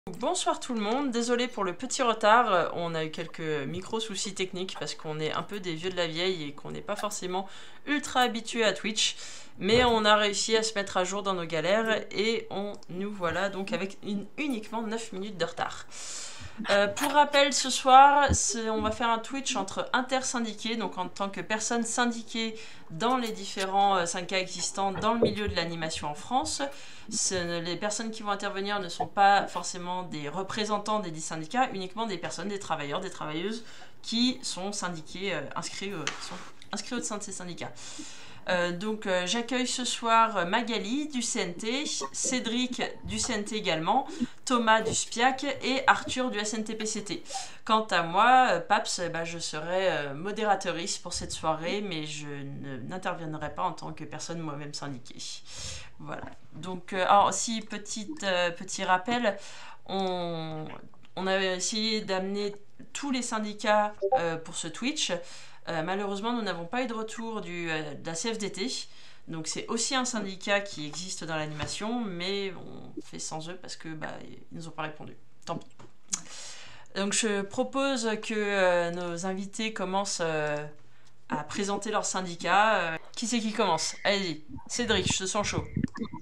Bonsoir tout le monde, désolé pour le petit retard, on a eu quelques micro-soucis techniques parce qu'on est un peu des vieux de la vieille et qu'on n'est pas forcément ultra habitué à Twitch, mais on a réussi à se mettre à jour dans nos galères et nous voilà donc avec uniquement 9 minutes de retard. Pour rappel, ce soir, on va faire un Twitch entre intersyndiqués, donc en tant que personnes syndiquées dans les différents syndicats existants dans le milieu de l'animation en France. Les personnes qui vont intervenir ne sont pas forcément des représentants des 10 syndicats, uniquement des personnes, des travailleurs, des travailleuses qui sont syndiqués, inscrits au sein de ces syndicats. J'accueille ce soir Magali du CNT, Cédric du CNT également, Thomas du SPIAC et Arthur du SNT-PCT. Quant à moi, Paps, je serai modératrice pour cette soirée, mais je n'interviendrai pas en tant que personne moi-même syndiquée. Voilà. Donc, petit rappel, on a essayé d'amener tous les syndicats pour ce Twitch. Malheureusement, nous n'avons pas eu de retour de la CFDT. Donc c'est aussi un syndicat qui existe dans l'animation, mais on fait sans eux parce que ils nous ont pas répondu. Tant pis. Donc je propose que nos invités commencent à présenter leur syndicat. Qui c'est qui commence? Allez-y, Cédric, je te sens chaud.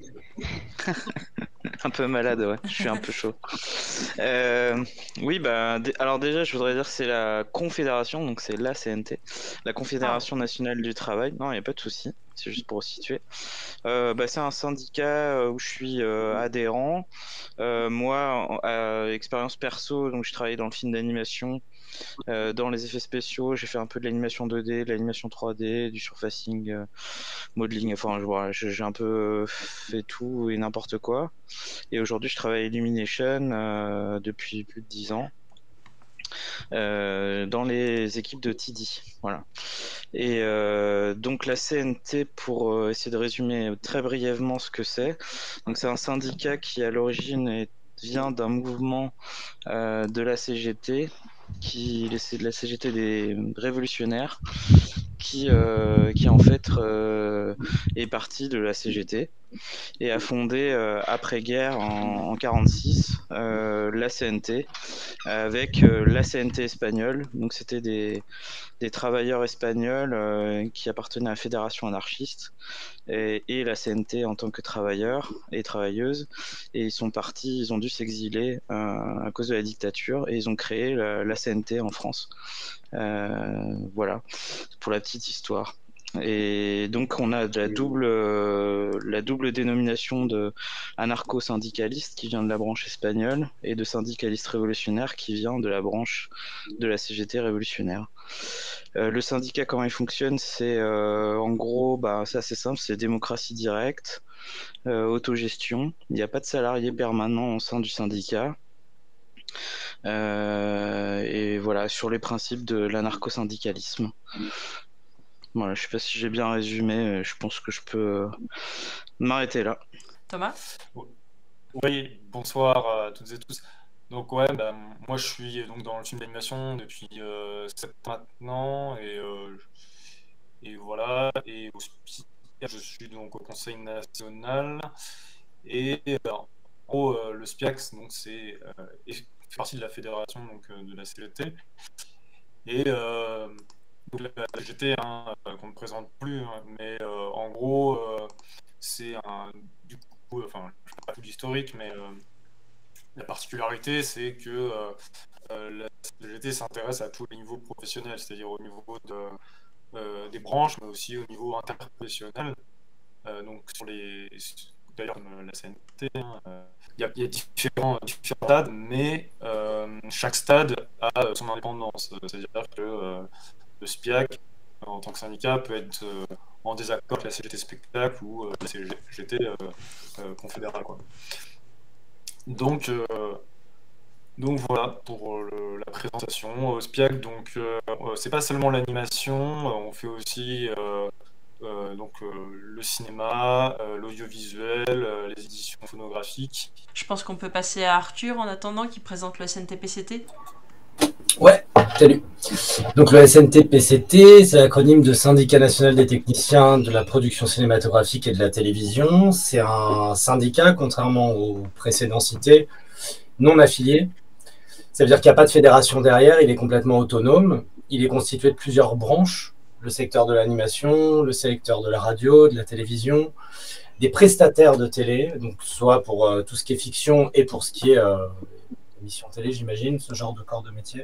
Un peu malade, ouais, je suis un peu chaud. Oui, alors déjà, je voudrais dire que c'est la Confédération, donc c'est la CNT, la Confédération nationale du travail. Non, il n'y a pas de souci, c'est juste pour situer. C'est un syndicat où je suis adhérent. Moi, expérience perso, donc je travaille dans le film d'animation. Dans les effets spéciaux, j'ai fait un peu de l'animation 2D, de l'animation 3D, du surfacing, modeling, enfin j'ai un peu fait tout et n'importe quoi. Et aujourd'hui je travaille à Illumination depuis plus de 10 ans. Dans les équipes de TD, voilà. Et donc la CNT, pour essayer de résumer très brièvement ce que c'est, donc c'est un syndicat qui à l'origine vient d'un mouvement de la CGT, c'est de la CGT des révolutionnaires, qui en fait est parti de la CGT et a fondé après-guerre en 46 la CNT avec la CNT espagnole. Donc c'était des travailleurs espagnols qui appartenaient à la fédération anarchiste et la CNT en tant que travailleurs et travailleuses. Et ils sont partis, ils ont dû s'exiler à cause de la dictature et ils ont créé la CNT en France. Voilà, pour la petite histoire. Et donc on a la double dénomination de anarcho-syndicaliste qui vient de la branche espagnole et de syndicaliste révolutionnaire qui vient de la branche de la CGT révolutionnaire. Le syndicat, comment il fonctionne, c'est en gros, c'est assez simple, c'est démocratie directe, autogestion. Il n'y a pas de salarié permanent au sein du syndicat. Et voilà, sur les principes de l'anarcho-syndicalisme. Voilà, je sais pas si j'ai bien résumé, je pense que je peux m'arrêter là. Thomas? Oui, bonsoir à toutes et tous. Donc ouais, moi je suis donc dans le film d'animation depuis 7 ans maintenant et voilà, et je suis donc au Conseil national et en gros le SPIAC donc fait partie de la fédération donc de la CGT et donc la CGT qu'on ne présente plus, mais en gros c'est du coup, enfin je ne sais pas tout l'historique, mais la particularité, c'est que la CGT s'intéresse à tous les niveaux professionnels, c'est-à-dire au niveau des branches, mais aussi au niveau interprofessionnel. Donc, d'ailleurs, comme la CNT, il y a différents stades, mais chaque stade a son indépendance. C'est-à-dire que le SPIAC, en tant que syndicat, peut être en désaccord avec la CGT spectacle ou la CGT confédérale, quoi. Donc voilà pour la présentation. Au SPIAC, donc c'est pas seulement l'animation, on fait aussi le cinéma, l'audiovisuel, les éditions phonographiques. Je pense qu'on peut passer à Arthur en attendant qu'il présente le SNT-PCT. Ouais, salut. Donc le SNT-PCT, c'est l'acronyme de Syndicat national des techniciens de la production cinématographique et de la télévision. C'est un syndicat, contrairement aux précédents cités, non affilié. Ça veut dire qu'il n'y a pas de fédération derrière, il est complètement autonome. Il est constitué de plusieurs branches, le secteur de l'animation, le secteur de la radio, de la télévision, des prestataires de télé, donc soit pour tout ce qui est fiction et pour ce qui est émission télé, j'imagine, ce genre de corps de métier.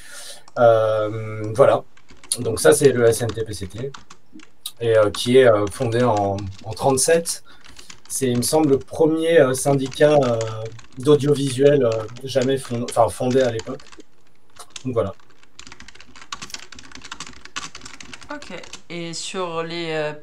Voilà, donc ça c'est le SNTPCT, et qui est fondé en 1937. C'est, il me semble, le premier syndicat d'audiovisuel jamais fondé à l'époque. Donc voilà. Ok. Et sur les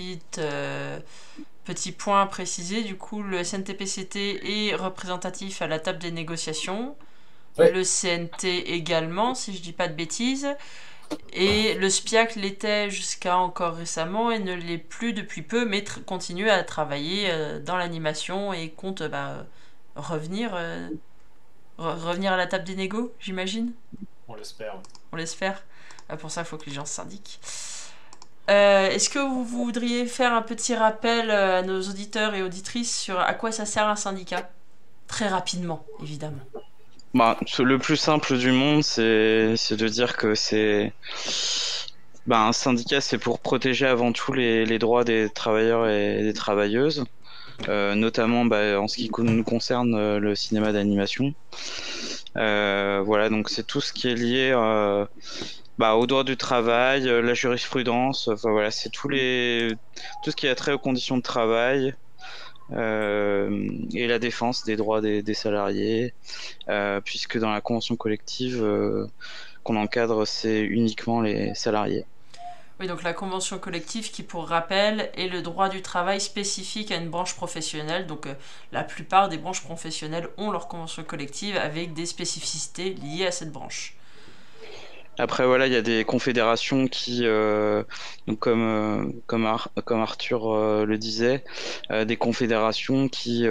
petits points à préciser, du coup, le SNTPCT est représentatif à la table des négociations. Ouais. Le CNT également, si je dis pas de bêtises. Et le SPIAC l'était jusqu'à encore récemment et ne l'est plus depuis peu, mais continue à travailler dans l'animation et compte revenir à la table des négos, j'imagine. On l'espère. On l'espère. Pour ça, il faut que les gens se syndiquent. Est-ce que vous voudriez faire un petit rappel à nos auditeurs et auditrices sur à quoi ça sert un syndicat? Très rapidement, évidemment. Bah, le plus simple du monde, c'est de dire que un syndicat, c'est pour protéger avant tout les droits des travailleurs et des travailleuses, notamment en ce qui nous concerne le cinéma d'animation. Voilà, donc c'est tout ce qui est lié au droit du travail, la jurisprudence, voilà, c'est tout ce qui a trait aux conditions de travail. Et la défense des droits des salariés, puisque dans la convention collective qu'on encadre, c'est uniquement les salariés. Oui, donc la convention collective qui, pour rappel, est le droit du travail spécifique à une branche professionnelle. Donc la plupart des branches professionnelles ont leur convention collective avec des spécificités liées à cette branche. Après, voilà, il y a des confédérations qui, donc comme Arthur le disait, des confédérations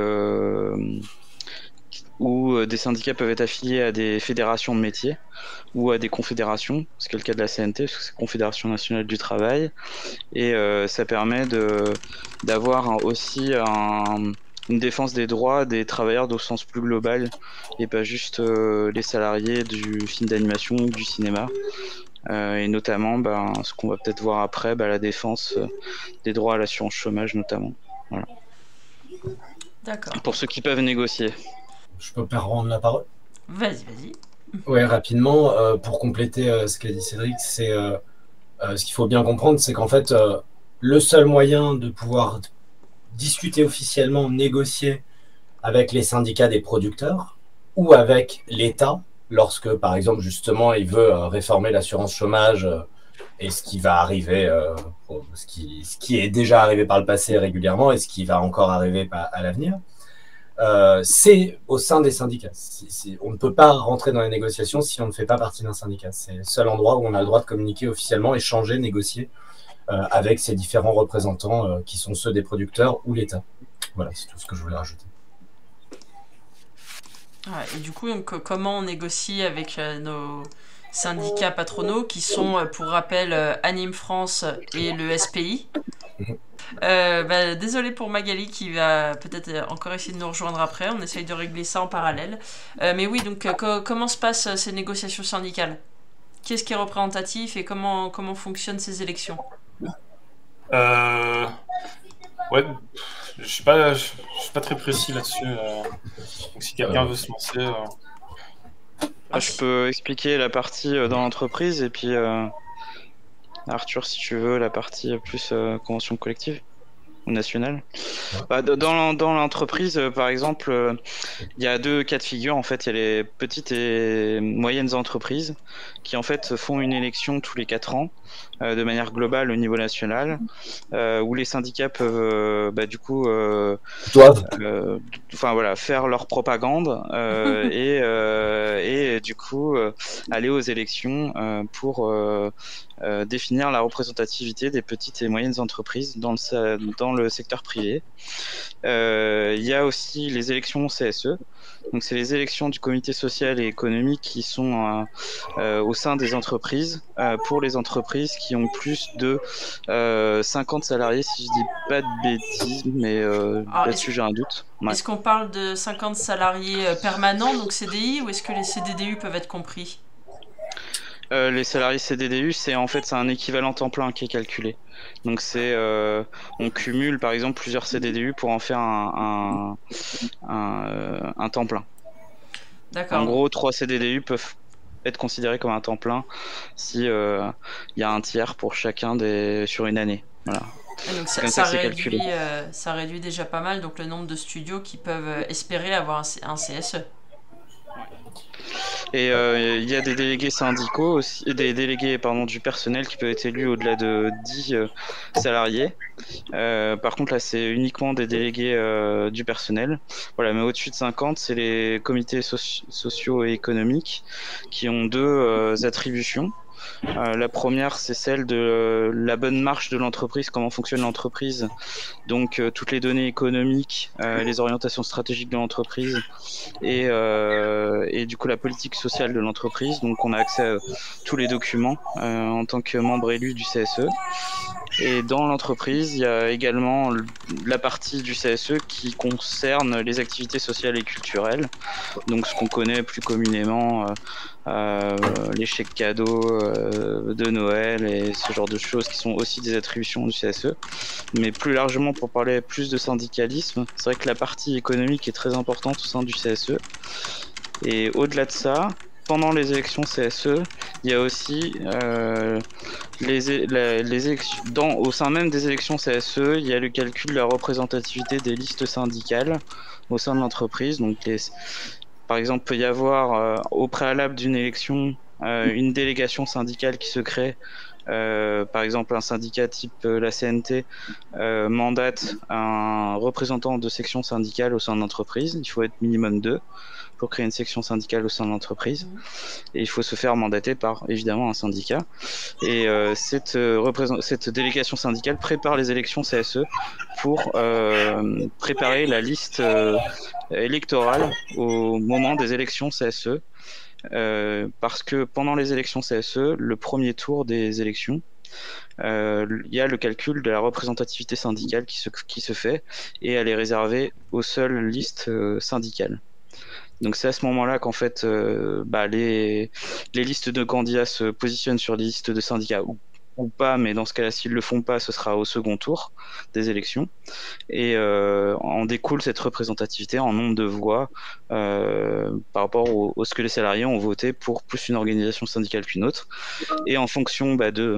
où des syndicats peuvent être affiliés à des fédérations de métiers ou à des confédérations, ce qui est le cas de la CNT, parce que c'est Confédération nationale du travail, et ça permet d'avoir aussi une défense des droits des travailleurs au sens plus global, et pas juste les salariés du film d'animation ou du cinéma. Et notamment, ce qu'on va peut-être voir après, la défense des droits à l'assurance chômage notamment. Voilà. D'accord. Pour ceux qui peuvent négocier. Je peux pas rendre la parole? Vas-y. Ouais, rapidement, pour compléter ce qu'a dit Cédric, c'est ce qu'il faut bien comprendre, c'est qu'en fait, le seul moyen de pouvoir discuter officiellement, négocier avec les syndicats des producteurs ou avec l'État, lorsque, par exemple, justement, il veut réformer l'assurance chômage et ce qui va arriver, ce qui est déjà arrivé par le passé régulièrement et ce qui va encore arriver à l'avenir, c'est au sein des syndicats. On ne peut pas rentrer dans les négociations si on ne fait pas partie d'un syndicat. C'est le seul endroit où on a le droit de communiquer officiellement, échanger, négocier avec ces différents représentants qui sont ceux des producteurs ou l'État. Voilà, c'est tout ce que je voulais rajouter. Ouais, et du coup, donc, comment on négocie avec nos syndicats patronaux qui sont, pour rappel, Anime France et le SPI. Désolé pour Magali qui va peut-être encore essayer de nous rejoindre après. On essaye de régler ça en parallèle. Mais oui, donc comment se passent ces négociations syndicales? Qu'est-ce qui est représentatif et comment fonctionnent ces élections? Ouais, je suis pas très précis là-dessus. Donc si quelqu'un veut se lancer. Je peux expliquer la partie dans l'entreprise et puis Arthur, si tu veux, la partie plus convention collective ou nationale. Dans l'entreprise, par exemple, il y a deux cas de figure. En fait, il y a les petites et moyennes entreprises qui en fait font une élection tous les 4 ans de manière globale au niveau national, où les syndicats peuvent doivent faire leur propagande et du coup aller aux élections pour définir la représentativité des petites et moyennes entreprises dans dans le secteur privé. Il y a aussi les élections CSE. Donc c'est les élections du comité social et économique qui sont au sein des entreprises, pour les entreprises qui ont plus de 50 salariés, si je dis pas de bêtises, mais là-dessus j'ai un doute. Ouais. Est-ce qu'on parle de 50 salariés permanents, donc CDI, ou est-ce que les CDDU peuvent être compris? Les salariés CDDU, c'est un équivalent temps plein qui est calculé. Donc on cumule par exemple plusieurs CDDU pour en faire un temps plein. D'accord. En gros, 3 CDDU peuvent être considérés comme un temps plein si y a un tiers pour chacun sur une année. Voilà. Et donc ça réduit déjà pas mal donc le nombre de studios qui peuvent espérer avoir un CSE. Et il y a des délégués syndicaux aussi, des délégués du personnel qui peuvent être élus au-delà de 10 salariés. Par contre là c'est uniquement des délégués du personnel. Voilà, mais au-dessus de 50 c'est les comités sociaux et économiques qui ont 2 attributions. La première, c'est celle de la bonne marche de l'entreprise, comment fonctionne l'entreprise, donc toutes les données économiques, les orientations stratégiques de l'entreprise et du coup la politique sociale de l'entreprise. Donc on a accès à tous les documents en tant que membre élu du CSE. Et dans l'entreprise, il y a également la partie du CSE qui concerne les activités sociales et culturelles, donc ce qu'on connaît plus communément, les chèques cadeaux de Noël et ce genre de choses qui sont aussi des attributions du CSE. Mais plus largement, pour parler plus de syndicalisme, c'est vrai que la partie économique est très importante au sein du CSE. Et au-delà de ça, pendant les élections CSE, il y a aussi les élections. Au sein même des élections CSE, il y a le calcul de la représentativité des listes syndicales au sein de l'entreprise. Donc, par exemple, il peut y avoir au préalable d'une élection une délégation syndicale qui se crée. Par exemple, un syndicat type la CNT mandate un représentant de section syndicale au sein de l'entreprise. Il faut être minimum 2 pour créer une section syndicale au sein de l'entreprise. Et il faut se faire mandater par, évidemment, un syndicat. Et cette délégation syndicale prépare les élections CSE pour préparer la liste électorale au moment des élections CSE. Parce que pendant les élections CSE, le premier tour des élections, il y a le calcul de la représentativité syndicale qui se fait et elle est réservée aux seules listes syndicales. Donc c'est à ce moment-là qu'en fait les listes de candidats se positionnent sur des listes de syndicats ou pas, mais dans ce cas-là, s'ils le font pas, ce sera au second tour des élections. Et en découle cette représentativité en nombre de voix par rapport au ce que les salariés ont voté pour plus une organisation syndicale qu'une autre. Et en fonction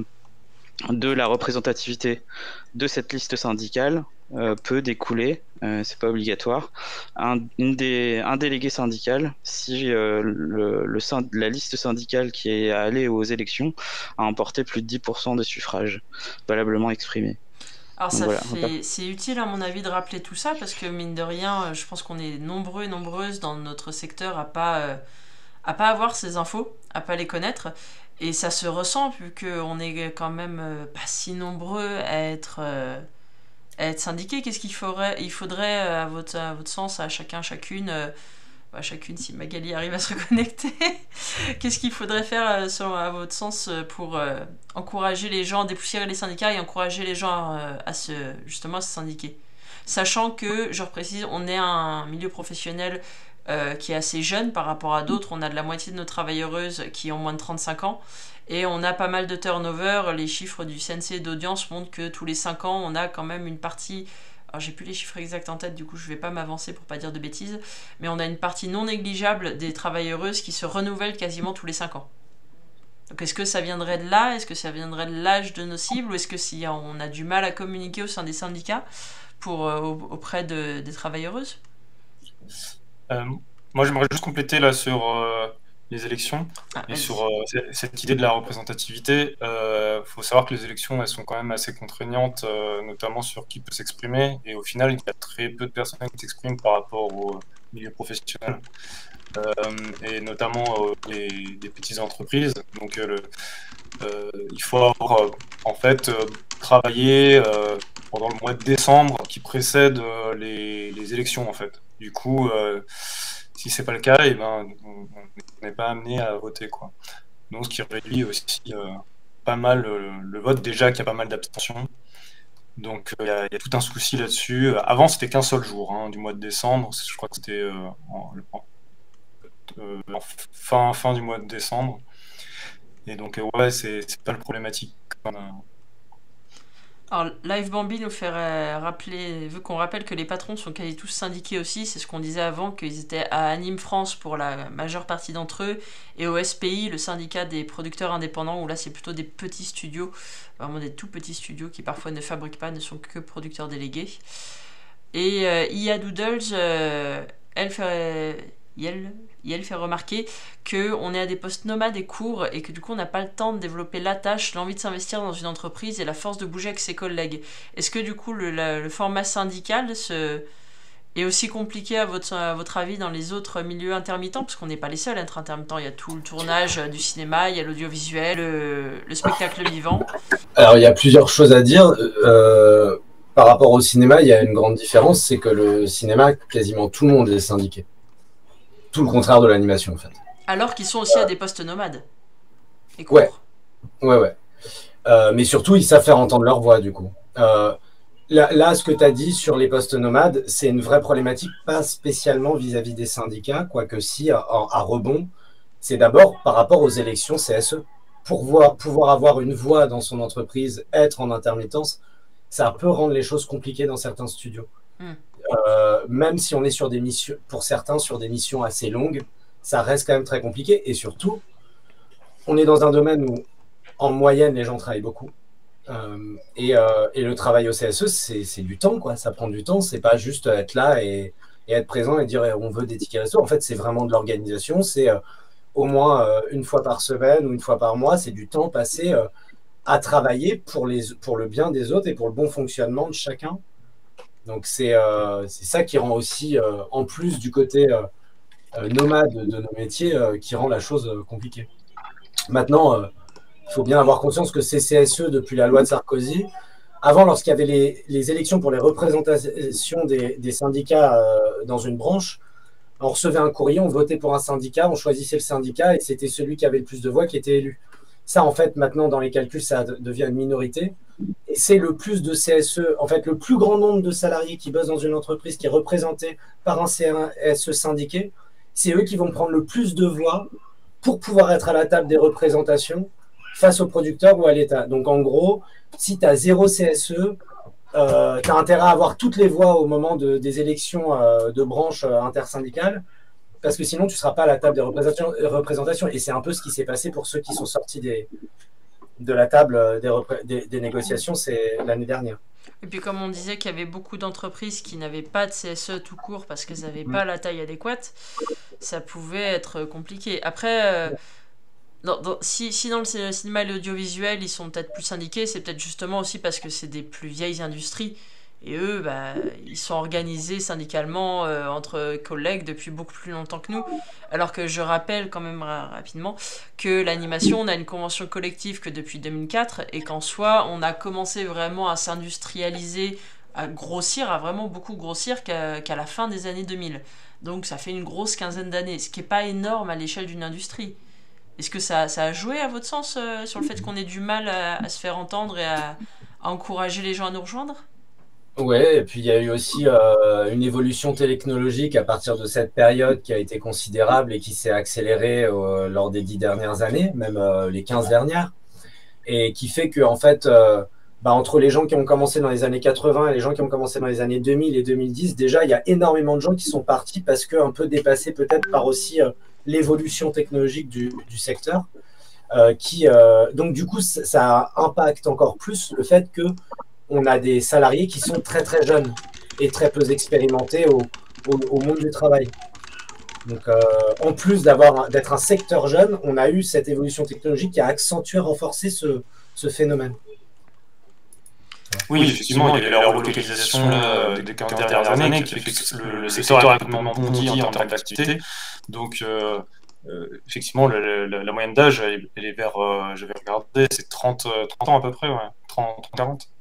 de la représentativité de cette liste syndicale, peut découler, c'est pas obligatoire, un délégué syndical si la liste syndicale qui est allée aux élections a emporté plus de 10% des suffrages valablement exprimés. Alors c'est utile à mon avis de rappeler tout ça parce que mine de rien, je pense qu'on est nombreux et nombreuses dans notre secteur à pas avoir ces infos, à pas les connaître. Et ça se ressent vu qu'on est quand même pas si nombreux à être syndiqués. Qu'est-ce qu'il faudrait? Il faudrait, à votre sens, à chacune, si Magali arrive à se reconnecter, qu'est-ce qu'il faudrait faire, à votre sens, pour encourager les gens, dépoussiérer les syndicats et encourager les gens à se syndiquer? Sachant que, je reprécise, on est un milieu professionnel qui est assez jeune par rapport à d'autres. On a de la moitié de nos travailleuses qui ont moins de 35 ans et on a pas mal de turnover. Les chiffres du CNC d'audience montrent que tous les 5 ans on a quand même une partie, alors j'ai plus les chiffres exacts en tête, du coup je vais pas m'avancer pour pas dire de bêtises, mais on a une partie non négligeable des travailleuses qui se renouvellent quasiment tous les 5 ans. Donc est-ce que ça viendrait de là? Est-ce que ça viendrait de l'âge de nos cibles? Ou est-ce que si on a du mal à communiquer au sein des syndicats auprès des travailleuses? Moi, j'aimerais juste compléter là sur les élections et sur cette idée de la représentativité. Faut savoir que les élections, elles sont quand même assez contraignantes, notamment sur qui peut s'exprimer. Et au final, il y a très peu de personnes qui s'expriment par rapport au milieu professionnel. Et notamment des petites entreprises. Donc, il faut avoir en fait travailler pendant le mois de décembre qui précède les élections en fait. Du coup, si c'est pas le cas, on n'est pas amené à voter quoi. Donc ce qui réduit aussi pas mal le vote, déjà qu'il y a pas mal d'abstention. Donc il y a tout un souci là-dessus. Avant c'était qu'un seul jour du mois de décembre, je crois que c'était fin du mois de décembre. Et donc ouais, c'est pas le problématique. Alors, Live Bambi nous fait veut qu'on rappelle que les patrons sont quasi tous syndiqués aussi. C'est ce qu'on disait avant, qu'ils étaient à Anime France pour la majeure partie d'entre eux, et au SPI, le syndicat des producteurs indépendants, où là c'est plutôt des petits studios, vraiment des tout petits studios qui parfois ne fabriquent pas, ne sont que producteurs délégués. Et IA Doodles, elle fait remarquer qu'on est à des postes nomades et courts et que du coup on n'a pas le temps de développer la tâche, l'envie de s'investir dans une entreprise et la force de bouger avec ses collègues. Est-ce que du coup le format syndical est aussi compliqué à votre avis dans les autres milieux intermittents? Parce qu'on n'est pas les seuls à être intermittents, il y a tout le tournage du cinéma, il y a l'audiovisuel, le spectacle vivant. Alors il y a plusieurs choses à dire. Par rapport au cinéma, il y a une grande différence, c'est que le cinéma, quasiment tout le monde est syndiqué. Tout le contraire de l'animation, en fait. Alors qu'ils sont aussi à des postes nomades. Et courts. Ouais. Mais surtout, ils savent faire entendre leur voix, du coup. Là, ce que tu as dit sur les postes nomades, c'est une vraie problématique, pas spécialement vis-à-vis des syndicats, quoique si, à rebond, c'est d'abord par rapport aux élections CSE. Pour pouvoir avoir une voix dans son entreprise, être en intermittence, ça peut rendre les choses compliquées dans certains studios. Même si on est sur des missions, pour certains, sur des missions assez longues, ça reste quand même très compliqué. Et surtout, on est dans un domaine où, en moyenne, les gens travaillent beaucoup. Et le travail au CSE, c'est du temps, quoi. Ça prend du temps. C'est pas juste être là et être présent et dire on veut des tickets resto. En fait, c'est vraiment de l'organisation. C'est au moins une fois par semaine ou une fois par mois. C'est du temps passé à travailler pour le bien des autres et pour le bon fonctionnement de chacun. Donc c'est ça qui rend aussi, en plus du côté nomade de nos métiers, qui rend la chose compliquée. Maintenant, il faut bien avoir conscience que ces CSE, depuis la loi de Sarkozy, avant, lorsqu'il y avait les élections pour les représentations des syndicats dans une branche, on recevait un courrier, on votait pour un syndicat, on choisissait le syndicat et c'était celui qui avait le plus de voix qui était élu. Ça, en fait, maintenant, dans les calculs, ça devient une minorité. Et c'est le plus de CSE, en fait, le plus grand nombre de salariés qui bossent dans une entreprise qui est représenté par un CSE syndiqué, c'est eux qui vont prendre le plus de voix pour pouvoir être à la table des représentations face aux producteurs ou à l'État. Donc, en gros, si tu as 0 CSE, tu as intérêt à avoir toutes les voix au moment des élections de branches intersyndicales, parce que sinon, tu ne seras pas à la table des représentations. Et c'est un peu ce qui s'est passé pour ceux qui sont sortis de la table des négociations l'année dernière. Et puis comme on disait qu'il y avait beaucoup d'entreprises qui n'avaient pas de CSE tout court parce qu'elles n'avaient pas la taille adéquate, ça pouvait être compliqué. Après, si dans le cinéma et l'audiovisuel, ils sont peut-être plus syndiqués, c'est peut-être justement aussi parce que c'est des plus vieilles industries. Et eux, ils sont organisés syndicalement entre collègues depuis beaucoup plus longtemps que nous. Alors que je rappelle quand même rapidement que l'animation, on a une convention collective que depuis 2004 et qu'en soi, on a commencé vraiment à s'industrialiser, à grossir, à vraiment beaucoup grossir qu'à la fin des années 2000. Donc ça fait une grosse quinzaine d'années, ce qui n'est pas énorme à l'échelle d'une industrie. Est-ce que ça a joué à votre sens sur le fait qu'on ait du mal à se faire entendre et à encourager les gens à nous rejoindre ? Ouais, et puis il y a eu aussi une évolution technologique à partir de cette période qui a été considérable et qui s'est accélérée lors des 10 dernières années, même les 15 dernières, et qui fait que en fait, entre les gens qui ont commencé dans les années 80 et les gens qui ont commencé dans les années 2000 et 2010, déjà il y a énormément de gens qui sont partis parce qu'un peu dépassés peut-être par aussi l'évolution technologique du secteur, donc du coup ça impacte encore plus le fait que on a des salariés qui sont très très jeunes et très peu expérimentés au monde du travail. Donc en plus d'être un secteur jeune, on a eu cette évolution technologique qui a accentué, renforcé ce phénomène. Oui, effectivement, il y a eu la relocalisation des 15 dernières années qui fait que le secteur a complètement bondi en termes d'activité. Donc effectivement, la moyenne d'âge, elle est vers, je vais regarder, c'est 30 ans à peu près, ouais, 30-40.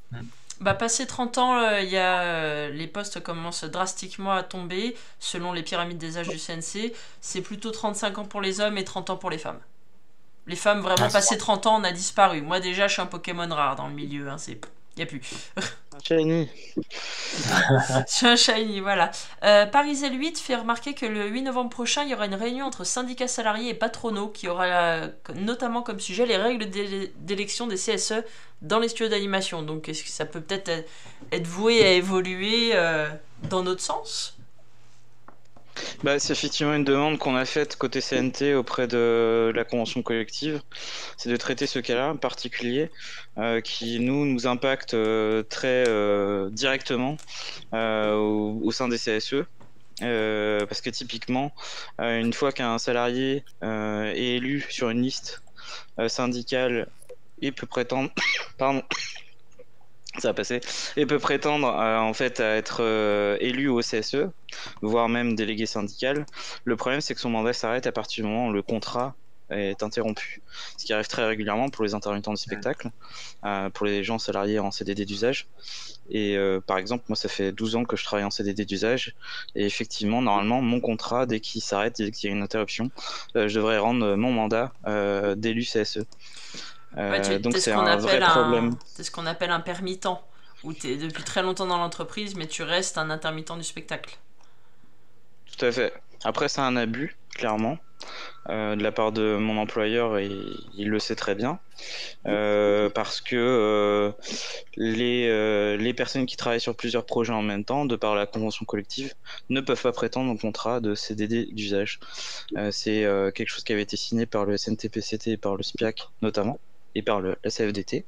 Bah, passé 30 ans, les postes commencent drastiquement à tomber selon les pyramides des âges du CNC. C'est plutôt 35 ans pour les hommes et 30 ans pour les femmes. Les femmes, vraiment, passé 30 ans, on a disparu. Moi, déjà, je suis un Pokémon rare dans le milieu. Hein, y a plus. Shiny. Je suis un shiny, voilà. Parisel 8 fait remarquer que le 8 novembre prochain, il y aura une réunion entre syndicats salariés et patronaux qui aura notamment comme sujet les règles d'élection des CSE dans les studios d'animation. Donc, est-ce que ça peut peut-être être voué à évoluer dans notre sens ? Bah, c'est effectivement une demande qu'on a faite côté CNT auprès de la convention collective, c'est de traiter ce cas-là particulier qui nous impacte très directement au sein des CSE. Parce que typiquement, une fois qu'un salarié est élu sur une liste syndicale et peut prétendre, pardon, ça va passer, et peut prétendre en fait à être élu au CSE, voire même délégué syndical. Le problème, c'est que son mandat s'arrête à partir du moment où le contrat est interrompu. Ce qui arrive très régulièrement pour les intermittents du spectacle, pour les gens salariés en CDD d'usage. Et par exemple, moi, ça fait 12 ans que je travaille en CDD d'usage. Et effectivement, normalement, mon contrat, dès qu'il s'arrête, dès qu'il y a une interruption, je devrais rendre mon mandat d'élu CSE. Donc c'est un vrai problème. C'est ce qu'on appelle un permittent, où tu es depuis très longtemps dans l'entreprise, mais tu restes un intermittent du spectacle. Tout à fait. Après, c'est un abus, clairement, de la part de mon employeur, et il le sait très bien, parce que les personnes qui travaillent sur plusieurs projets en même temps, de par la convention collective, ne peuvent pas prétendre au contrat de CDD d'usage. C'est quelque chose qui avait été signé par le SNTPCT et par le SPIAC notamment, et par la CFDT,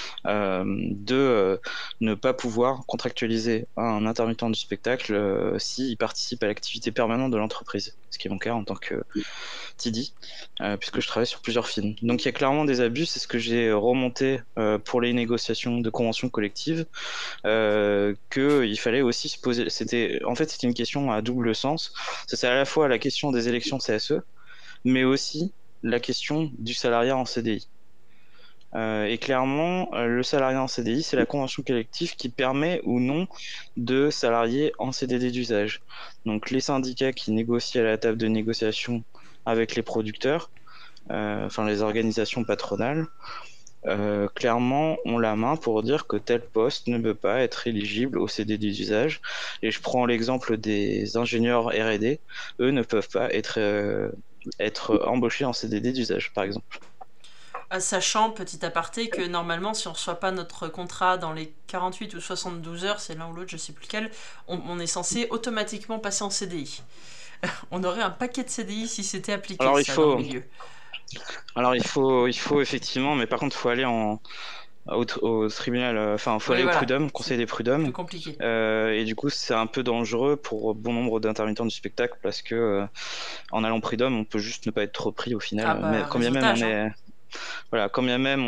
de ne pas pouvoir contractualiser un intermittent du spectacle s'il participe à l'activité permanente de l'entreprise, ce qui est mon cas en tant que TD, puisque je travaille sur plusieurs films. Donc il y a clairement des abus, c'est ce que j'ai remonté pour les négociations de conventions collectives, qu'il fallait aussi se poser. C'était une question à double sens. C'est à la fois la question des élections CSE, mais aussi la question du salariat en CDI. Et clairement, le salariat en CDI, c'est la convention collective qui permet ou non de salarier en CDD d'usage. Donc les syndicats qui négocient à la table de négociation avec les producteurs, les organisations patronales, clairement ont la main pour dire que tel poste ne peut pas être éligible au CDD d'usage. Et je prends l'exemple des ingénieurs R&D, eux ne peuvent pas être embauchés en CDD d'usage, par exemple. Sachant, petit aparté, que normalement, si on ne reçoit pas notre contrat dans les 48 ou 72 heures, c'est l'un ou l'autre, je ne sais plus lequel, on est censé automatiquement passer en CDI. On aurait un paquet de CDI si c'était appliqué dans le milieu. Alors il faut effectivement, mais par contre il faut aller au tribunal, faut aller au prud'homme, conseil des prud'hommes. Plus compliqué. Et du coup c'est un peu dangereux pour bon nombre d'intermittents du spectacle, parce que en allant prud'homme, on peut juste ne pas être trop pris au final. Mais quand bien même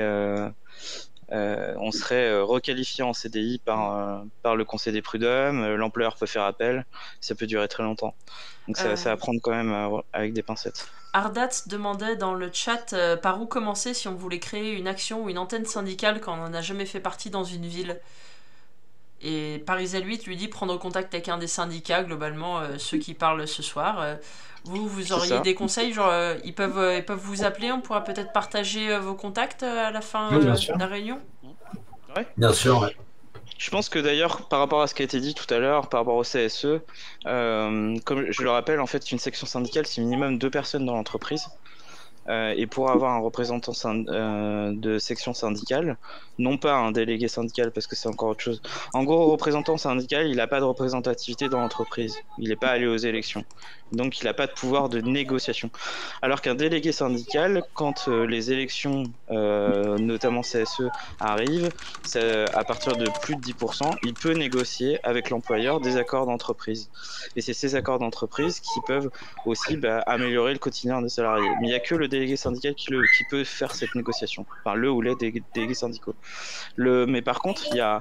on serait requalifié en CDI par le conseil des prud'hommes, l'employeur peut faire appel, ça peut durer très longtemps. Donc ça à prendre quand même avec des pincettes. Ardat demandait dans le chat par où commencer si on voulait créer une action ou une antenne syndicale quand on n'en a jamais fait partie dans une ville. Et Parisel 8 lui dit prendre contact avec un des syndicats, globalement ceux qui parlent ce soir. Vous auriez des conseils, genre ils peuvent vous appeler, on pourra peut-être partager vos contacts à la fin de la réunion. Ouais. Bien sûr, ouais. Je pense que d'ailleurs, par rapport à ce qui a été dit tout à l'heure, par rapport au CSE, comme je le rappelle, en fait, une section syndicale, c'est minimum 2 personnes dans l'entreprise. Et pour avoir un représentant de section syndicale, non pas un délégué syndical, parce que c'est encore autre chose. En gros, représentant syndical, il n'a pas de représentativité dans l'entreprise. Il n'est pas allé aux élections. Donc, il n'a pas de pouvoir de négociation. Alors qu'un délégué syndical, quand les élections, notamment CSE, arrivent, à partir de plus de 10%, il peut négocier avec l'employeur des accords d'entreprise. Et c'est ces accords d'entreprise qui peuvent aussi améliorer le quotidien des salariés. Mais il n'y a que le délégué syndical qui peut faire cette négociation. Enfin, le ou les délégués syndicaux. Mais par contre, il y a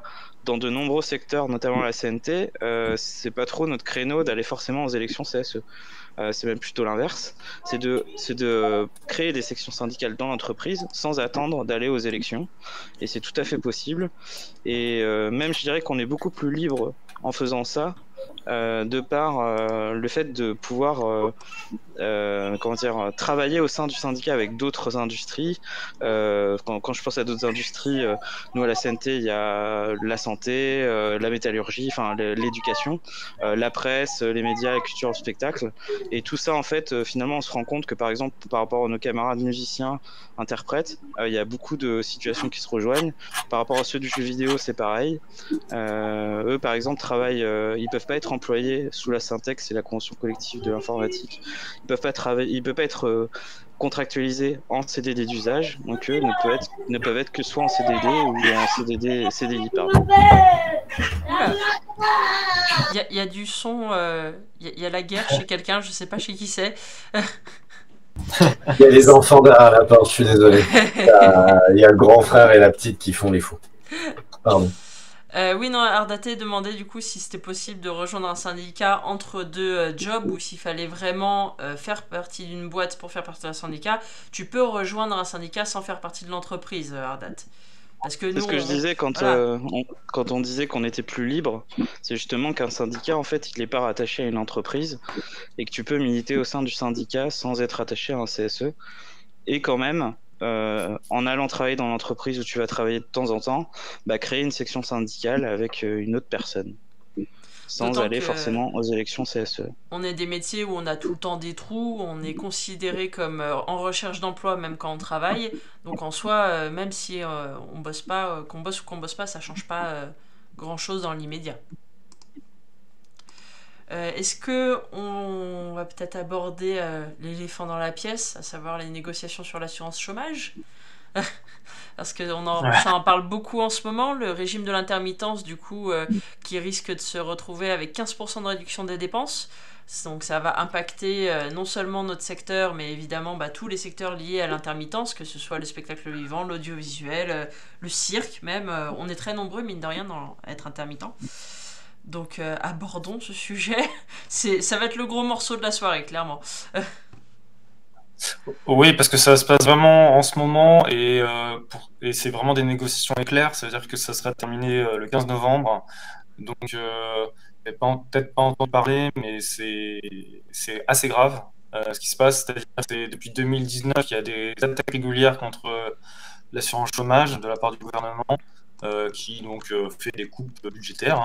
dans de nombreux secteurs, notamment la CNT, c'est pas trop notre créneau d'aller forcément aux élections CSE. C'est même plutôt l'inverse. C'est de créer des sections syndicales dans l'entreprise sans attendre d'aller aux élections. Et c'est tout à fait possible. Et même, je dirais qu'on est beaucoup plus libre en faisant ça, de par le fait de pouvoir travailler au sein du syndicat avec d'autres industries. Quand je pense à d'autres industries, nous à la CNT, il y a la santé, la métallurgie, enfin l'éducation, la presse, les médias, la culture, le spectacle. Et tout ça, en fait, finalement, on se rend compte que, par exemple, par rapport à nos camarades musiciens, interprètes, il y a beaucoup de situations qui se rejoignent. Par rapport à ceux du jeu vidéo, c'est pareil. Eux, par exemple, ils peuvent pas être employés sous la Syntex, c'est la convention collective de l'informatique. Ils peuvent pas travailler, ils peuvent pas être contractualisés en CDD d'usage, donc eux ne peuvent être que soit en CDD ou en CDI, pardon. Il y a du son, il y a la guerre chez quelqu'un, je sais pas chez qui c'est. Il y a les enfants derrière la porte, je suis désolé. Il y a le grand frère et la petite qui font les fous. Pardon. Oui, non, Ardaté demandait du coup si c'était possible de rejoindre un syndicat entre deux jobs ou s'il fallait vraiment faire partie d'une boîte pour faire partie d'un syndicat. Tu peux rejoindre un syndicat sans faire partie de l'entreprise, Ardat. Parce que c'est ce que je disais quand on disait qu'on était plus libre, c'est justement qu'un syndicat, en fait, il n'est pas rattaché à une entreprise et que tu peux militer au sein du syndicat sans être attaché à un CSE. Et quand même, en allant travailler dans l'entreprise où tu vas travailler de temps en temps, créer une section syndicale avec une autre personne, sans aller forcément aux élections CSE. On est des métiers où on a tout le temps des trous, on est considéré comme en recherche d'emploi même quand on travaille, donc en soi, même si on bosse pas, qu'on bosse ou qu'on bosse pas, ça change pas grand chose dans l'immédiat. Est-ce que on va peut-être aborder l'éléphant dans la pièce, à savoir les négociations sur l'assurance chômage? Parce que ça en parle beaucoup en ce moment, le régime de l'intermittence, du coup, qui risque de se retrouver avec 15% de réduction des dépenses. Donc ça va impacter non seulement notre secteur, mais évidemment tous les secteurs liés à l'intermittence, que ce soit le spectacle vivant, l'audiovisuel, le cirque même. On est très nombreux, mine de rien, à être intermittent. Donc abordons ce sujet. Ça va être le gros morceau de la soirée, clairement. Oui, parce que ça se passe vraiment en ce moment et c'est vraiment des négociations éclairs. Ça veut dire que ça sera terminé le 15 novembre. Donc, peut-être pas entendu parler, mais c'est assez grave ce qui se passe. C'est-à-dire que depuis 2019, il y a des attaques régulières contre l'assurance chômage de la part du gouvernement qui donc fait des coupes budgétaires.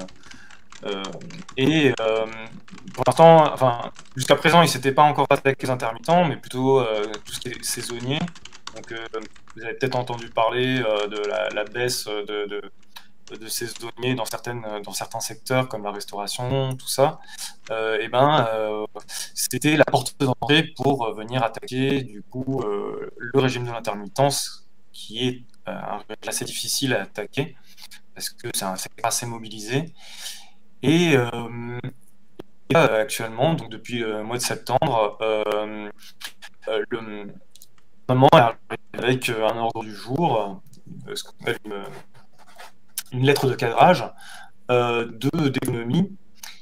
Pour l'instant, jusqu'à présent, ils ne s'étaient pas encore attaqués aux intermittents, mais plutôt tout ce qui est saisonnier. Donc, vous avez peut-être entendu parler de la baisse de saisonniers dans certains secteurs, comme la restauration, tout ça. C'était la porte d'entrée pour venir attaquer, du coup, le régime de l'intermittence, qui est un régime assez difficile à attaquer, parce que c'est un secteur assez mobilisé. Et actuellement, donc depuis le mois de septembre, le gouvernement arrive avec un ordre du jour, ce qu'on appelle une lettre de cadrage d'économie.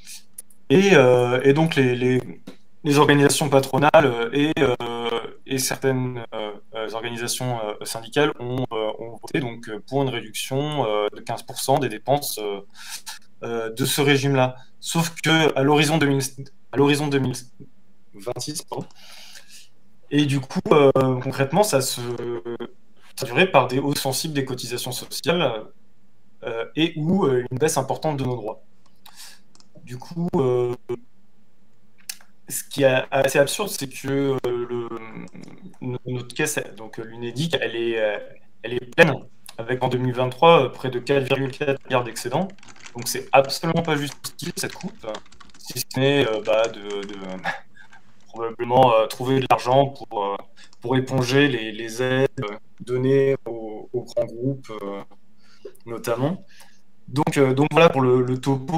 Et donc les organisations patronales et certaines organisations syndicales ont voté donc, pour une réduction de 15% des dépenses de ce régime-là. Sauf que à l'horizon 2026, pardon, et du coup, concrètement, ça se traduirait par des hausses sensibles des cotisations sociales et ou une baisse importante de nos droits. Du coup, ce qui est assez absurde, c'est que notre caisse, donc l'UNEDIC, elle est pleine, avec en 2023 près de 4,4 milliards d'excédents. Donc c'est absolument pas justifié cette coupe, si ce n'est de probablement trouver de l'argent pour éponger les aides données aux grands groupes notamment. Donc voilà pour le topo.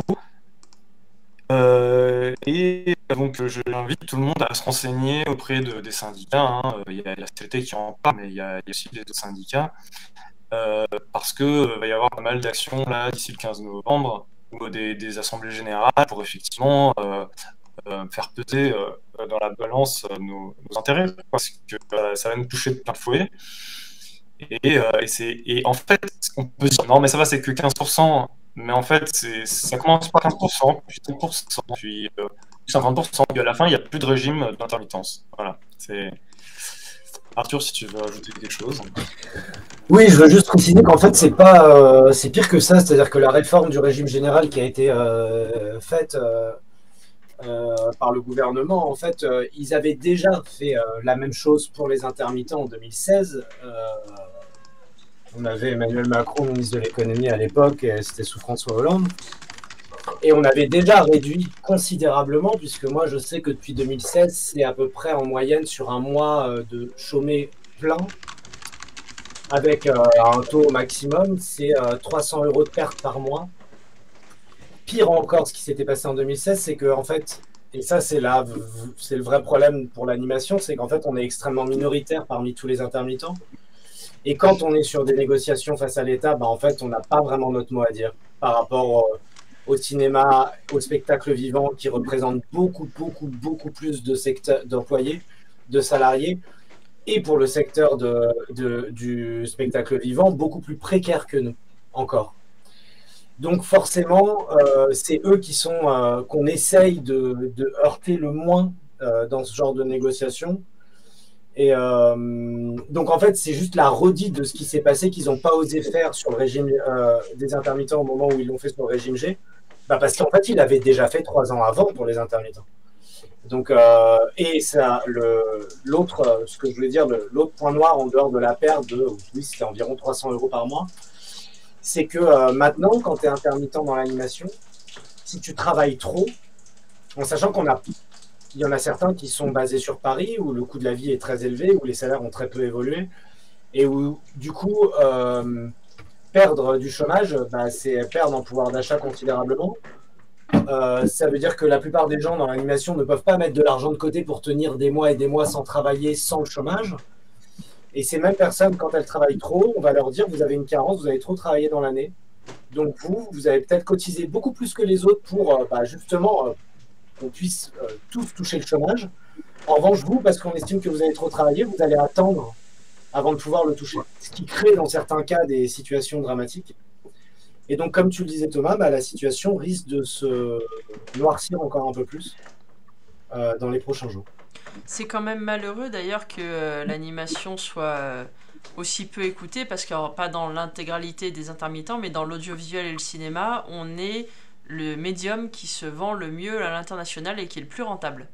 Et donc j'invite tout le monde à se renseigner auprès des syndicats. Il y a la CGT qui en parle, mais il y a aussi des autres syndicats. parce que va y avoir pas mal d'actions là d'ici le 15 novembre, ou des assemblées générales pour effectivement faire peser dans la balance nos intérêts, parce que ça va nous toucher de plein de fouet. Et en fait, on peut dire non, mais ça va, c'est que 15%, mais en fait, ça commence par 15%, puis 30%, puis 50%, puis à la fin, il n'y a plus de régime d'intermittence. Voilà. Arthur, si tu veux ajouter quelque chose. Oui, je veux juste préciser qu'en fait, c'est pire que ça, c'est-à-dire que la réforme du régime général qui a été faite par le gouvernement, en fait, ils avaient déjà fait la même chose pour les intermittents en 2016. On avait Emmanuel Macron, ministre de l'économie à l'époque, et c'était sous François Hollande. Et on avait déjà réduit considérablement, puisque moi je sais que depuis 2016, c'est à peu près en moyenne sur un mois de chômé plein, avec un taux maximum, c'est 300 € de perte par mois. Pire encore, ce qui s'était passé en 2016, c'est que en fait, et ça c'est le vrai problème pour l'animation, c'est qu'en fait on est extrêmement minoritaire parmi tous les intermittents. Et quand on est sur des négociations face à l'État, en fait on n'a pas vraiment notre mot à dire par rapport au cinéma, au spectacle vivant qui représente beaucoup plus d'employés, de salariés, et pour le secteur du spectacle vivant, beaucoup plus précaire que nous, encore. Donc forcément, c'est eux qu'on essaye de heurter le moins dans ce genre de négociations. Et donc en fait, c'est juste la redite de ce qui s'est passé qu'ils n'ont pas osé faire sur le régime des intermittents au moment où ils l'ont fait sur le régime G. Parce qu'en fait, il avait déjà fait 3 ans avant pour les intermittents. Donc, et ça, ce que je voulais dire, l'autre point noir en dehors de la perte oui, c'était environ 300 € par mois, c'est que maintenant, quand tu es intermittent dans l'animation, si tu travailles trop, en sachant il y en a certains qui sont basés sur Paris, où le coût de la vie est très élevé, où les salaires ont très peu évolué, et où, du coup, perdre du chômage, c'est perdre en pouvoir d'achat considérablement. Ça veut dire que la plupart des gens dans l'animation ne peuvent pas mettre de l'argent de côté pour tenir des mois et des mois sans travailler, sans le chômage. Et ces mêmes personnes, quand elles travaillent trop, on va leur dire vous avez une carence, vous avez trop travaillé dans l'année. Donc vous avez peut-être cotisé beaucoup plus que les autres pour justement qu'on puisse tous toucher le chômage. En revanche, vous, parce qu'on estime que vous avez trop travaillé, vous allez attendre avant de pouvoir le toucher. Ce qui crée dans certains cas des situations dramatiques. Et donc, comme tu le disais Thomas, la situation risque de se noircir encore un peu plus dans les prochains jours. C'est quand même malheureux d'ailleurs que l'animation soit aussi peu écoutée, parce que pas dans l'intégralité des intermittents, mais dans l'audiovisuel et le cinéma, on est le médium qui se vend le mieux à l'international et qui est le plus rentable.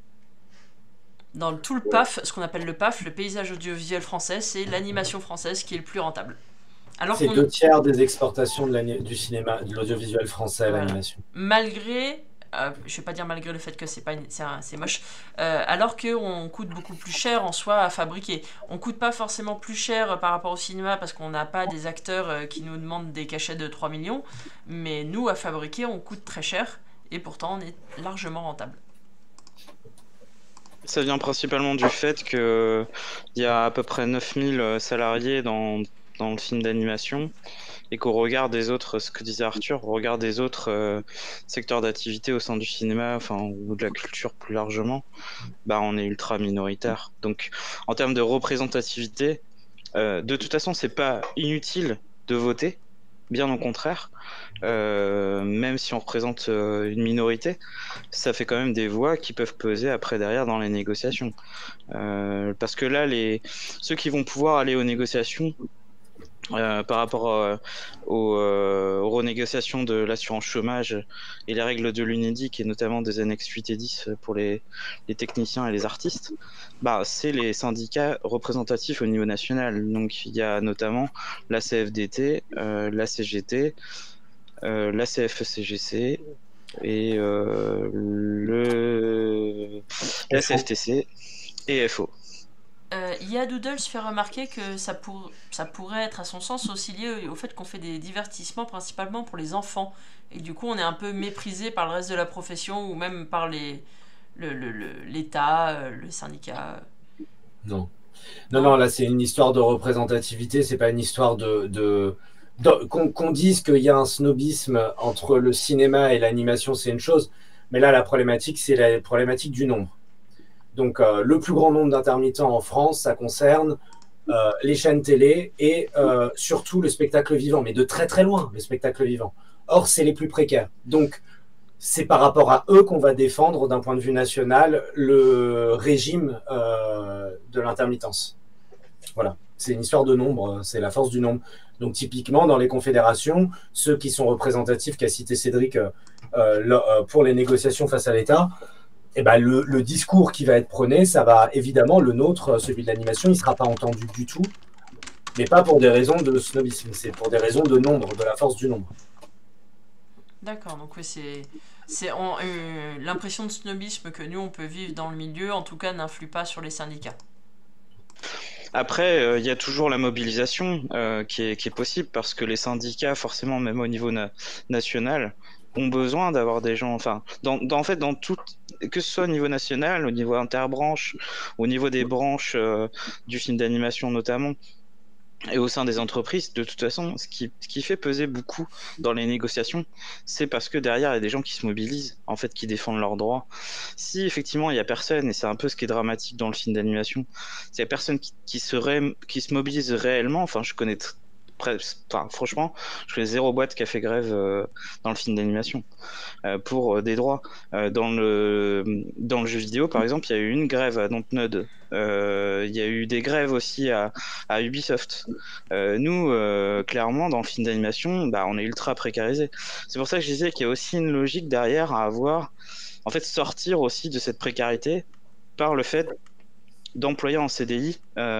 Dans tout le PAF, ce qu'on appelle le PAF, le paysage audiovisuel français, c'est l'animation française qui est le plus rentable. C'est 2/3 des exportations du cinéma, de l'audiovisuel français à l'animation. Malgré, je vais pas dire malgré le fait que c'est moche, alors qu'on coûte beaucoup plus cher en soi à fabriquer. On coûte pas forcément plus cher par rapport au cinéma parce qu'on n'a pas des acteurs qui nous demandent des cachets de 3 millions, mais nous, à fabriquer, on coûte très cher et pourtant on est largement rentable. Ça vient principalement du fait qu'il y a à peu près 9000 salariés dans le film d'animation, et qu'au regard des autres, ce que disait Arthur, au regard des autres secteurs d'activité au sein du cinéma, ou de la culture plus largement, on est ultra minoritaire. Donc en termes de représentativité, de toute façon c'est pas inutile de voter, bien au contraire. Même si on représente une minorité, ça fait quand même des voix qui peuvent peser après derrière dans les négociations. Parce que là, ceux qui vont pouvoir aller aux négociations par rapport aux renégociations de l'assurance chômage et les règles de l'UNEDIC, et notamment des annexes 8 et 10 pour les techniciens et les artistes, c'est les syndicats représentatifs au niveau national. Donc il y a notamment la CFDT, la CGT, la CFE-CGC et la CFTC et FO. IA Doodles fait remarquer que ça pourrait être à son sens aussi lié au fait qu'on fait des divertissements principalement pour les enfants, et du coup on est un peu méprisé par le reste de la profession ou même par l'État, le syndicat. Non. Non, là, c'est une histoire de représentativité, c'est pas une histoire qu'on dise qu'il y a un snobisme entre le cinéma et l'animation, c'est une chose, mais là, la problématique, c'est la problématique du nombre. Donc, le plus grand nombre d'intermittents en France, ça concerne les chaînes télé et surtout le spectacle vivant, mais de très très loin, le spectacle vivant. Or, c'est les plus précaires. Donc, c'est par rapport à eux qu'on va défendre, d'un point de vue national, le régime de l'intermittence. Voilà, c'est une histoire de nombre, c'est la force du nombre. Donc, typiquement, dans les confédérations, ceux qui sont représentatifs, qu'a cité Cédric, pour les négociations face à l'État, eh ben, le discours qui va être prôné, ça va évidemment, le nôtre, celui de l'animation, il ne sera pas entendu du tout, mais pas pour des raisons de snobisme, c'est pour des raisons de nombre, de la force du nombre. D'accord, donc oui, c'est l'impression de snobisme que nous, on peut vivre dans le milieu, en tout cas, n'influe pas sur les syndicats. Après, il y a toujours la mobilisation qui est possible parce que les syndicats, forcément, même au niveau national, ont besoin d'avoir des gens, enfin, en fait, dans tout, que ce soit au niveau national, au niveau interbranche, au niveau des branches du film d'animation notamment, et au sein des entreprises, de toute façon, ce qui fait peser beaucoup dans les négociations, c'est parce que derrière, il y a des gens qui se mobilisent, en fait, qui défendent leurs droits. Si effectivement, il y a personne, et c'est un peu ce qui est dramatique dans le film d'animation, s'il y a personne qui se mobilise réellement, enfin, je connais franchement, je connais zéro boîte qui a fait grève dans le film d'animation pour des droits. Dans le jeu vidéo, par exemple, il y a eu une grève à Dontnod. Il y a eu des grèves aussi à Ubisoft. Nous, clairement, dans le film d'animation, bah, on est ultra précarisé. C'est pour ça que je disais qu'il y a aussi une logique derrière à avoir, en fait, sortir aussi de cette précarité par le fait d'employer en CDI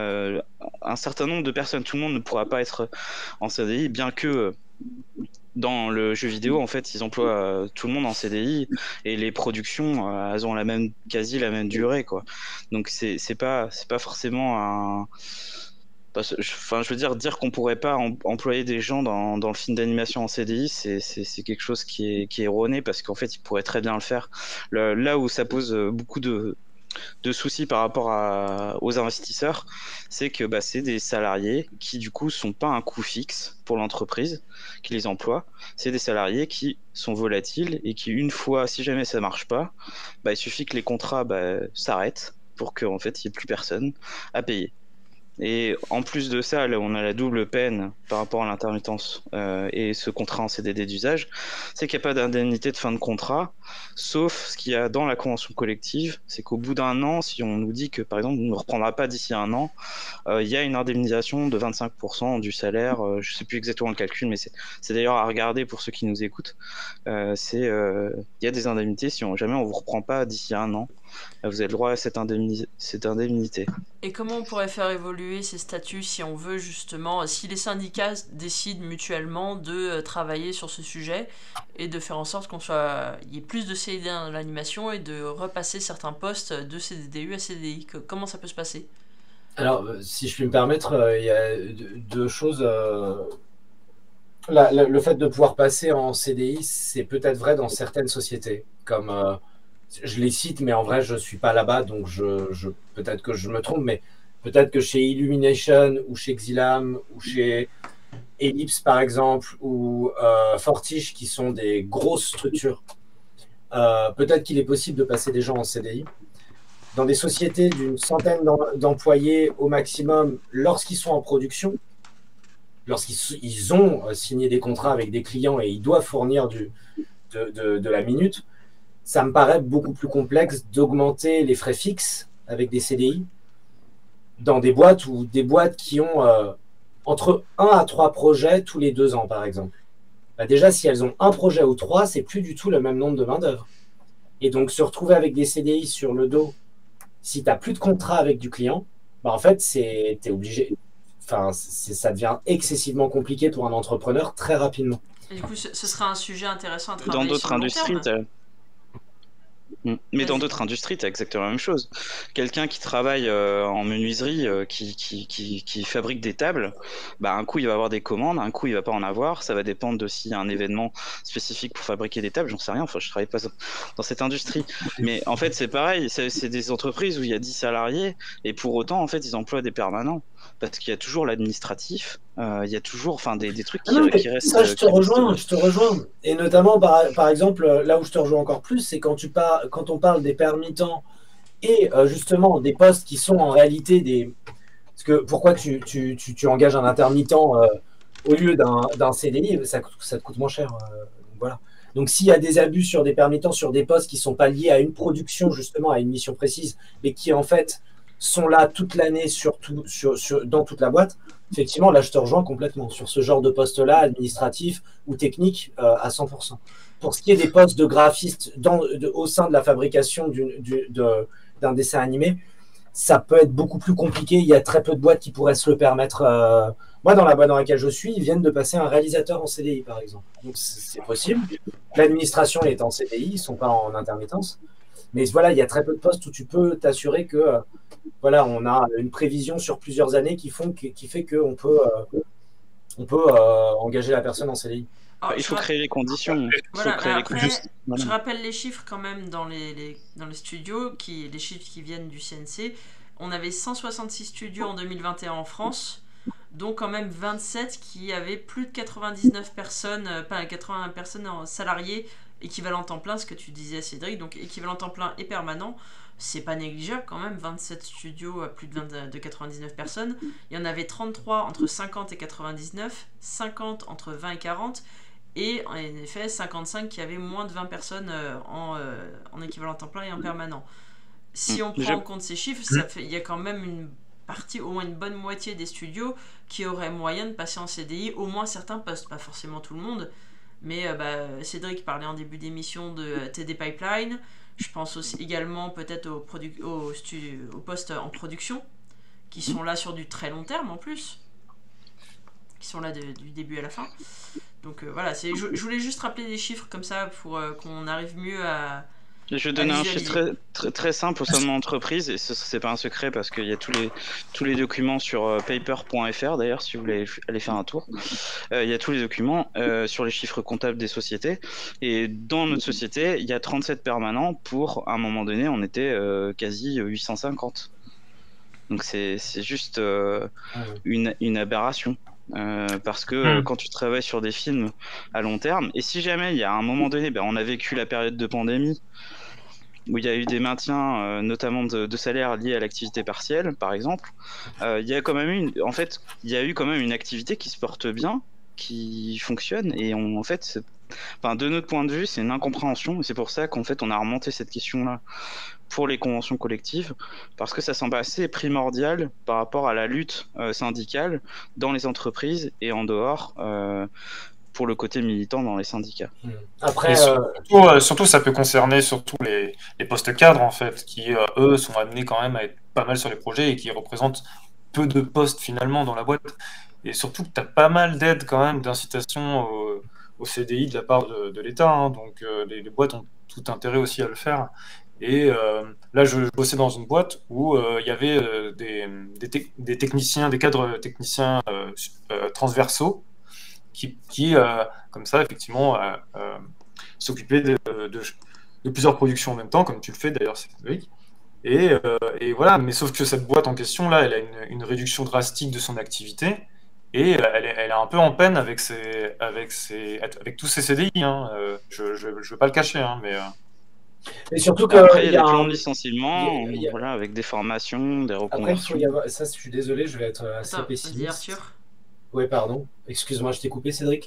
un certain nombre de personnes. Tout le monde ne pourra pas être en CDI, bien que dans le jeu vidéo, en fait, ils emploient tout le monde en CDI et les productions, elles ont quasi la même durée, quoi. Donc c'est pas forcément un. Enfin, je veux dire qu'on pourrait pas employer des gens dans le film d'animation en CDI, c'est quelque chose qui est erroné parce qu'en fait, ils pourraient très bien le faire. Là où ça pose beaucoup de soucis par rapport aux investisseurs, c'est que bah, c'est des salariés qui du coup sont pas un coût fixe pour l'entreprise qui les emploie, c'est des salariés qui sont volatiles et qui une fois, si jamais ça marche pas, bah, il suffit que les contrats s'arrêtent pour qu'en fait il n'y ait plus personne à payer. Et en plus de ça, là, on a la double peine par rapport à l'intermittence et ce contrat en CDD d'usage, c'est qu'il n'y a pas d'indemnité de fin de contrat, sauf ce qu'il y a dans la convention collective, c'est qu'au bout d'un an, si on nous dit que par exemple on ne reprendra pas d'ici un an, il y a une indemnisation de 25% du salaire, je ne sais plus exactement le calcul, mais c'est d'ailleurs à regarder pour ceux qui nous écoutent, il y a des indemnités si jamais on ne vous reprend pas d'ici un an. Vous avez le droit à cette indemnité. Et comment on pourrait faire évoluer ces statuts si on veut justement, si les syndicats décident mutuellement de travailler sur ce sujet et de faire en sorte il y ait plus de CDD dans l'animation et de repasser certains postes de CDDU à CDI. Comment ça peut se passer? Alors, si je puis me permettre, il y a deux choses. Le fait de pouvoir passer en CDI, c'est peut-être vrai dans certaines sociétés, comme je les cite, mais en vrai, je ne suis pas là-bas, donc peut-être que je me trompe, mais peut-être que chez Illumination ou chez Xilam ou chez Ellipse, par exemple, ou Fortiche, qui sont des grosses structures, peut-être qu'il est possible de passer des gens en CDI. Dans des sociétés d'une centaine d'employés au maximum, lorsqu'ils sont en production, lorsqu'ils ont signé des contrats avec des clients et ils doivent fournir de la minute, ça me paraît beaucoup plus complexe d'augmenter les frais fixes avec des CDI dans des boîtes qui ont entre 1 à 3 projets tous les 2 ans, par exemple. Bah déjà, si elles ont un projet ou 3, c'est plus du tout le même nombre de main-d'œuvre. Et donc, se retrouver avec des CDI sur le dos, si tu n'as plus de contrat avec du client, bah en fait, tu es obligé. Enfin, ça devient excessivement compliqué pour un entrepreneur très rapidement. Et du coup, ce sera un sujet intéressant à travailler dans d'autres sur le long industries, terme. Mais dans Vas-y. d'autres industries, tu as exactement la même chose. Quelqu'un qui travaille en menuiserie, qui fabrique des tables, bah, un coup il va avoir des commandes, un coup il va pas en avoir. Ça va dépendre de s'il y a un événement spécifique pour fabriquer des tables, j'en sais rien. Enfin, je travaille pas dans cette industrie. Mais en fait, c'est pareil. C'est des entreprises où il y a 10 salariés et pour autant, en fait, ils emploient des permanents. Parce qu'il y a toujours l'administratif, il y a toujours enfin, des trucs Ah non, mais qui restent. ça, je te rejoins, je te rejoins. Et notamment, par exemple, là où je te rejoins encore plus, c'est quand on parle des permittents et justement des postes qui sont en réalité des. Parce que pourquoi tu engages un intermittent au lieu d'un CDI, ça te coûte moins cher. Donc voilà. Donc s'il y a des abus sur des permittents, sur des postes qui ne sont pas liés à une production, justement, à une mission précise, mais qui en fait sont là toute l'année dans toute la boîte, effectivement, là je te rejoins complètement sur ce genre de poste-là, administratif ou technique, à 100%. Pour ce qui est des postes de graphiste au sein de la fabrication d'un dessin animé, ça peut être beaucoup plus compliqué. Il y a très peu de boîtes qui pourraient se le permettre. Moi, dans la boîte dans laquelle je suis, ils viennent de passer un réalisateur en CDI, par exemple. Donc, c'est possible. L'administration est en CDI, ils ne sont pas en intermittence. Mais voilà, il y a très peu de postes où tu peux t'assurer que voilà, on a une prévision sur plusieurs années qui fait qu'on peut, engager la personne en CDI. Alors, Il faut créer les conditions. Voilà, créer les après, conditions. je rappelle les chiffres quand même dans les studios, les chiffres qui viennent du CNC. On avait 166 studios en 2021 en France, dont quand même 27 qui avaient plus de 99 personnes, pas 80 personnes salariées équivalent temps plein, ce que tu disais Cédric, donc équivalent temps plein et permanent. C'est pas négligeable quand même, 27 studios à plus de 99 personnes. Il y en avait 33 entre 50 et 99, 50 entre 20 et 40, et en effet 55 qui avaient moins de 20 personnes en équivalent temps plein et en permanent. Si on prend en compte ces chiffres, il y a quand même une partie, au moins une bonne moitié des studios qui auraient moyen de passer en CDI, au moins certains postes, pas forcément tout le monde. Mais Cédric parlait en début d'émission de TD Pipeline. Je pense aussi également peut-être aux postes en production, qui sont là sur du très long terme en plus, qui sont là du début à la fin. Donc voilà, je voulais juste rappeler des chiffres comme ça pour qu'on arrive mieux à... Je vais donner un chiffre très simple au sein de mon entreprise, et c'est pas un secret parce qu'il y a tous les documents sur paper.fr d'ailleurs, si vous voulez aller faire un tour. Il y a tous les documents sur les chiffres comptables des sociétés, et dans notre société, il y a 37 permanents pour, à un moment donné, on était quasi 850. Donc c'est juste une aberration. Parce que quand tu travailles sur des films à long terme, et si jamais il y a un moment donné, on a vécu la période de pandémie où il y a eu des maintiens notamment de salaires liés à l'activité partielle par exemple, il y a quand même eu quand même une activité qui se porte bien, qui fonctionne, et en fait de notre point de vue c'est une incompréhension, et c'est pour ça qu'en fait on a remonté cette question là pour les conventions collectives, parce que ça semble assez primordial par rapport à la lutte syndicale dans les entreprises et en dehors pour le côté militant dans les syndicats. Après, surtout, ça peut concerner surtout les postes cadres en fait, qui eux sont amenés quand même à être pas mal sur les projets et qui représentent peu de postes finalement dans la boîte. Et surtout que tu as pas mal d'aides quand même, d'incitation au CDI de la part de l'État, hein, donc les boîtes ont tout intérêt aussi à le faire. Et là, je bossais dans une boîte où il y avait des techniciens, des cadres techniciens transversaux qui comme ça, effectivement, s'occupaient de plusieurs productions en même temps, comme tu le fais d'ailleurs, Cédric. Et voilà, mais sauf que cette boîte en question, là, elle a une réduction drastique de son activité, et elle est un peu en peine avec tous ces CDI. Hein. Je ne veux pas le cacher, hein, mais... Et surtout après, il y a des plans de licenciement, voilà, avec des formations, des reconversions. Après, ça, je suis désolé, je vais être assez pessimiste. Arthur. Oui, pardon. Excuse-moi, je t'ai coupé, Cédric.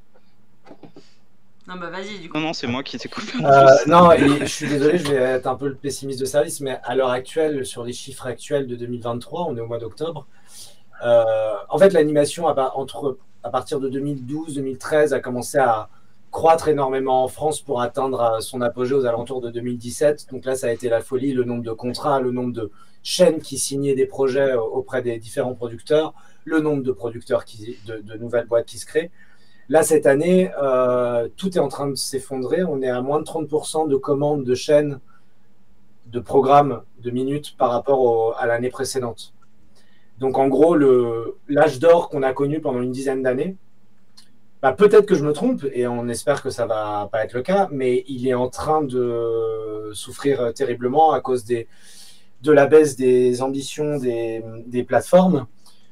Non, bah vas-y, du coup. Non, c'est moi qui t'ai coupé. Non, et je suis désolé, je vais être un peu le pessimiste de service, mais à l'heure actuelle, sur les chiffres actuels de 2023, on est au mois d'octobre. En fait, l'animation, à partir de 2012-2013, a commencé à croître énormément en France pour atteindre son apogée aux alentours de 2017. Donc là, ça a été la folie, le nombre de contrats, le nombre de chaînes qui signaient des projets auprès des différents producteurs, le nombre de producteurs, de nouvelles boîtes qui se créent. Là, cette année, tout est en train de s'effondrer. On est à moins de 30% de commandes de chaînes de programme de minutes par rapport à l'année précédente. Donc en gros, l'âge d'or qu'on a connu pendant une dizaine d'années, bah, peut-être que je me trompe, et on espère que ça va pas être le cas, mais il est en train de souffrir terriblement à cause de la baisse des ambitions des plateformes.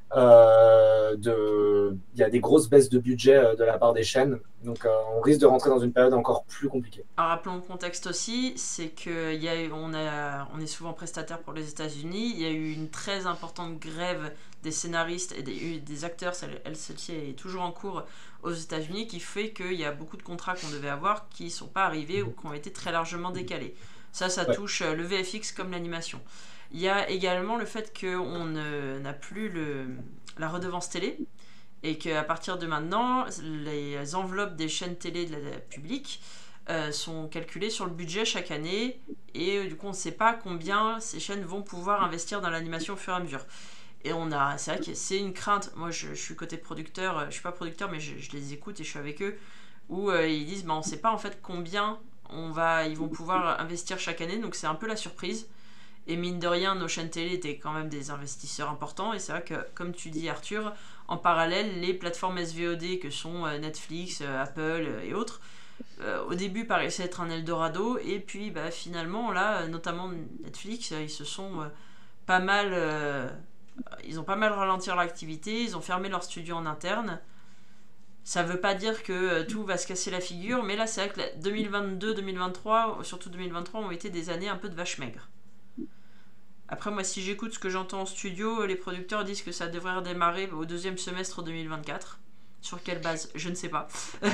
Il y a des grosses baisses de budget de la part des chaînes, donc on risque de rentrer dans une période encore plus compliquée. Alors, rappelons le contexte aussi, c'est qu'on est souvent prestataire pour les États-Unis. Il y a eu une très importante grève des scénaristes et des acteurs, celle-ci est toujours en cours aux États-Unis, qui fait qu'il y a beaucoup de contrats qu'on devait avoir qui ne sont pas arrivés ou qui ont été très largement décalés. Ça touche le VFX comme l'animation. Il y a également le fait qu'on n'a plus la redevance télé et qu'à partir de maintenant, les enveloppes des chaînes télé de la publique sont calculées sur le budget chaque année et du coup on ne sait pas combien ces chaînes vont pouvoir investir dans l'animation au fur et à mesure. Et c'est vrai que c'est une crainte. Moi je suis côté producteur, je suis pas producteur mais je les écoute et je suis avec eux où ils disent on ne sait pas en fait combien ils vont pouvoir investir chaque année, donc c'est un peu la surprise. Et mine de rien, nos chaînes télé étaient quand même des investisseurs importants. Et c'est vrai que, comme tu dis Arthur, en parallèle, les plateformes SVOD que sont Netflix, Apple et autres, au début paraissaient être un Eldorado. Et puis finalement, là, notamment Netflix, ils se sont pas mal... ils ont pas mal ralenti leur activité, ils ont fermé leur studio en interne. Ça veut pas dire que tout va se casser la figure, mais là, c'est vrai que 2022, 2023, surtout 2023, ont été des années un peu de vache maigre. Après, moi, si j'écoute ce que j'entends en studio, les producteurs disent que ça devrait redémarrer au deuxième semestre 2024. Sur quelle base? Je ne sais pas.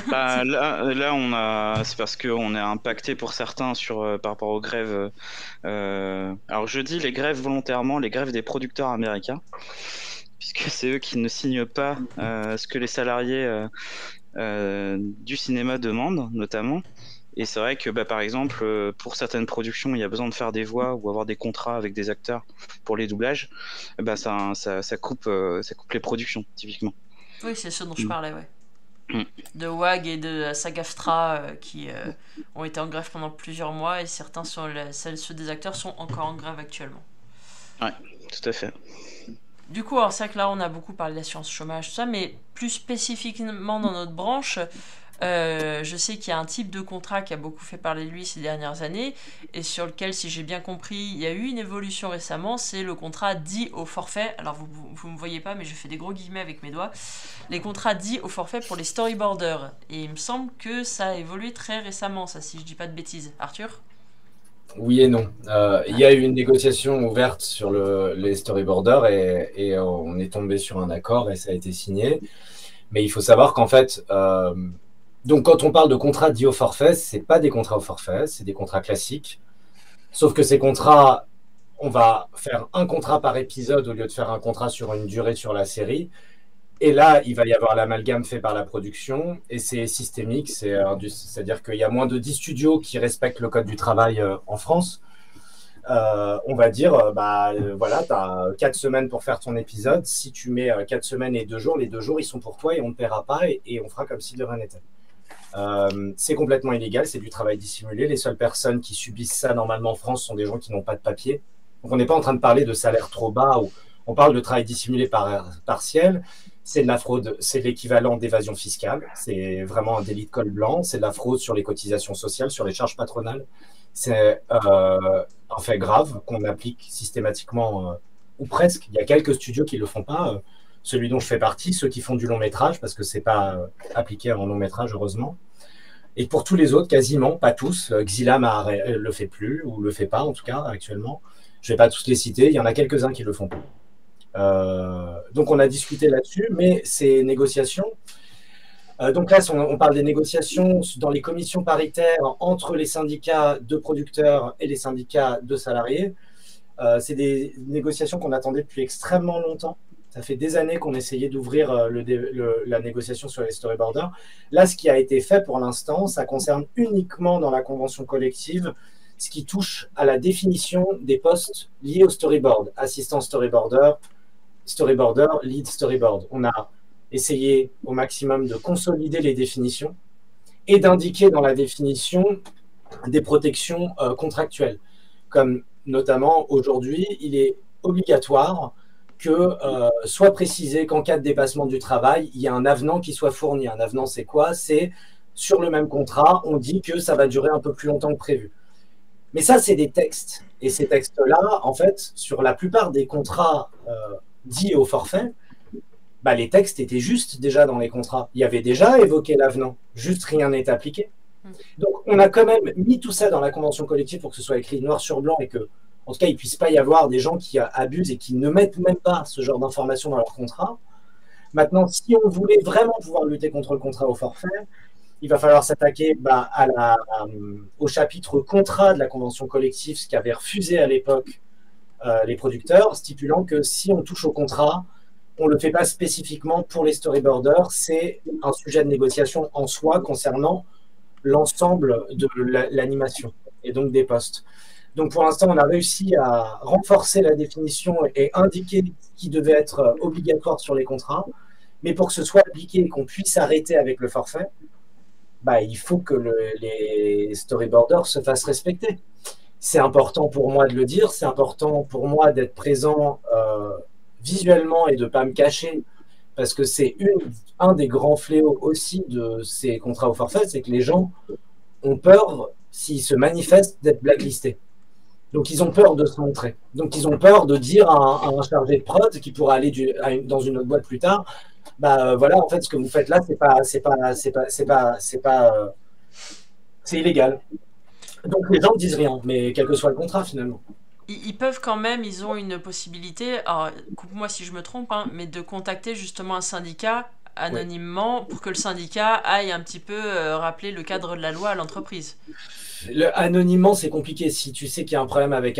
Là, c'est parce qu'on est impacté pour certains par rapport aux grèves. Alors, je dis les grèves volontairement, les grèves des producteurs américains, puisque c'est eux qui ne signent pas ce que les salariés du cinéma demandent, notamment. Et c'est vrai que, par exemple, pour certaines productions, il y a besoin de faire des voix ou avoir des contrats avec des acteurs pour les doublages. Ça coupe les productions, typiquement. Oui, c'est ce dont je parlais, ouais. De WAG et de SAG-AFTRA qui ont été en grève pendant plusieurs mois et ceux des acteurs sont encore en grève actuellement. Ouais, tout à fait. Du coup, alors c'est vrai que là, on a beaucoup parlé de l'assurance chômage, tout ça, mais plus spécifiquement dans notre branche... je sais qu'il y a un type de contrat qui a beaucoup fait parler de lui ces dernières années et sur lequel, si j'ai bien compris, il y a eu une évolution récemment, c'est le contrat dit au forfait. Alors vous me voyez pas mais je fais des gros guillemets avec mes doigts. Les contrats dits au forfait pour les storyboarders, et il me semble que ça a évolué très récemment, ça, si je dis pas de bêtises. Arthur? Oui et non. Il y a eu une négociation ouverte sur les storyboarders et on est tombé sur un accord et ça a été signé. Mais il faut savoir qu'en fait, donc quand on parle de contrats dits au forfait, ce n'est pas des contrats au forfait, c'est des contrats classiques. Sauf que ces contrats, on va faire un contrat par épisode au lieu de faire un contrat sur une durée sur la série. Et là, il va y avoir l'amalgame fait par la production et c'est systémique, c'est-à-dire qu'il y a moins de 10 studios qui respectent le code du travail en France. On va dire, voilà, tu as 4 semaines pour faire ton épisode. Si tu mets 4 semaines et 2 jours, les 2 jours, ils sont pour toi et on ne te paiera pas et on fera comme si de rien n'était. C'est complètement illégal, c'est du travail dissimulé. Les seules personnes qui subissent ça normalement en France sont des gens qui n'ont pas de papier. Donc on n'est pas en train de parler de salaire trop bas, ou on parle de travail dissimulé partiel. C'est de la fraude, c'est l'équivalent d'évasion fiscale. C'est vraiment un délit de col blanc. C'est de la fraude sur les cotisations sociales, sur les charges patronales. C'est un fait grave qu'on applique systématiquement, ou presque. Il y a quelques studios qui ne le font pas. Celui dont je fais partie, ceux qui font du long métrage, parce que ce n'est pas appliqué en long métrage, heureusement. Et pour tous les autres, quasiment, pas tous. Xylam le fait plus, ou le fait pas en tout cas actuellement. Je ne vais pas tous les citer, il y en a quelques-uns qui le font plus. Donc on a discuté là-dessus, mais ces négociations... donc là, on parle des négociations dans les commissions paritaires entre les syndicats de producteurs et les syndicats de salariés. C'est des négociations qu'on attendait depuis extrêmement longtemps. Ça fait des années qu'on essayait d'ouvrir la négociation sur les storyboarders. Là, ce qui a été fait pour l'instant, ça concerne uniquement dans la convention collective ce qui touche à la définition des postes liés au storyboard. Assistant storyboarder, lead storyboard. On a essayé au maximum de consolider les définitions et d'indiquer dans la définition des protections contractuelles, comme notamment aujourd'hui, il est obligatoire que soit précisé qu'en cas de dépassement du travail, il y a un avenant qui soit fourni. Un avenant, c'est quoi? C'est sur le même contrat, on dit que ça va durer un peu plus longtemps que prévu. Mais ça, c'est des textes. Et ces textes-là, en fait, sur la plupart des contrats dits au forfait, bah, les textes étaient justes déjà dans les contrats. Il y avait déjà évoqué l'avenant, juste rien n'est appliqué. Donc, on a quand même mis tout ça dans la convention collective pour que ce soit écrit noir sur blanc et que, en tout cas, il ne puisse pas y avoir des gens qui abusent et qui ne mettent même pas ce genre d'informations dans leur contrat. Maintenant, si on voulait vraiment pouvoir lutter contre le contrat au forfait, il va falloir s'attaquer au chapitre contrat de la convention collective, ce qu'avaient refusé à l'époque les producteurs, stipulant que si on touche au contrat, on ne le fait pas spécifiquement pour les storyboarders, c'est un sujet de négociation en soi concernant l'ensemble de l'animation et donc des postes. Donc pour l'instant, on a réussi à renforcer la définition et indiquer ce qui devait être obligatoire sur les contrats, mais pour que ce soit appliqué et qu'on puisse arrêter avec le forfait, bah, il faut que les storyboarders se fassent respecter. C'est important pour moi de le dire, c'est important pour moi d'être présent visuellement et de ne pas me cacher, parce que c'est un des grands fléaux aussi de ces contrats au forfait, c'est que les gens ont peur, s'ils se manifestent, d'être blacklistés. Donc ils ont peur de se montrer. Donc ils ont peur de dire à un chargé de prod qui pourra aller dans une autre boîte plus tard, bah voilà, en fait, ce que vous faites là, c'est illégal. Donc les gens ne disent rien, mais quel que soit le contrat finalement. Ils peuvent quand même, ils ont une possibilité, alors coupe-moi si je me trompe, hein, mais de contacter justement un syndicat anonymement pour que le syndicat aille un petit peu rappeler le cadre de la loi à l'entreprise. Anonymement, c'est compliqué. Si tu sais qu'il y a un problème avec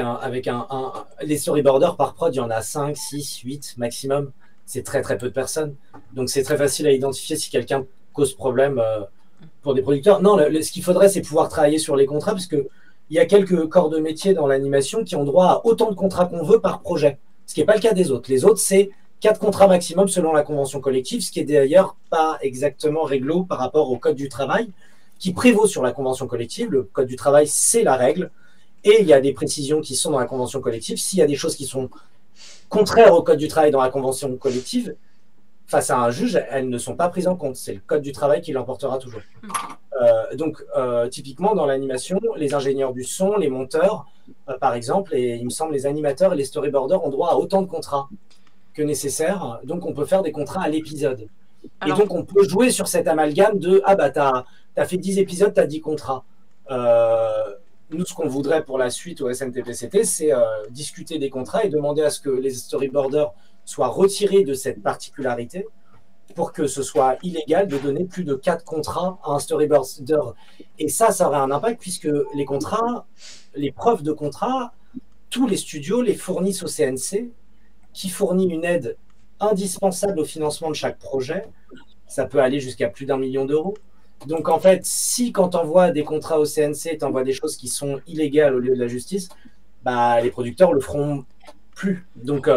les storyboarders par prod, il y en a 5, 6, 8 maximum. C'est très très peu de personnes. Donc c'est très facile à identifier si quelqu'un cause problème pour des producteurs. Non, ce qu'il faudrait, c'est pouvoir travailler sur les contrats, parce que il y a quelques corps de métier dans l'animation qui ont droit à autant de contrats qu'on veut par projet, ce qui n'est pas le cas des autres. Les autres, c'est 4 contrats maximum selon la convention collective, ce qui est d'ailleurs pas exactement réglo par rapport au code du travail, qui prévaut sur la convention collective. Le code du travail, c'est la règle, et il y a des précisions qui sont dans la convention collective. S'il y a des choses qui sont contraires au code du travail dans la convention collective, face à un juge, elles ne sont pas prises en compte. C'est le code du travail qui l'emportera toujours. Donc, typiquement, dans l'animation, les ingénieurs du son, les monteurs, par exemple, et il me semble les animateurs et les storyboarders ont droit à autant de contrats que nécessaire. Donc, on peut faire des contrats à l'épisode. Et donc, on peut jouer sur cet amalgame de « Ah bah, t'as fait 10 épisodes, t'as 10 contrats. » Nous, ce qu'on voudrait pour la suite au SNTPCT, c'est discuter des contrats et demander à ce que les storyboarders soient retirés de cette particularité pour que ce soit illégal de donner plus de 4 contrats à un storyboarder. Et ça aurait un impact puisque les contrats, les preuves de contrat, tous les studios les fournissent au CNC, qui fournit une aide indispensable au financement de chaque projet. Ça peut aller jusqu'à plus d'1 million d'euros. Donc en fait, si quand tu envoies des contrats au CNC, tu envoies des choses qui sont illégales au lieu de la justice, bah, les producteurs le feront plus. Donc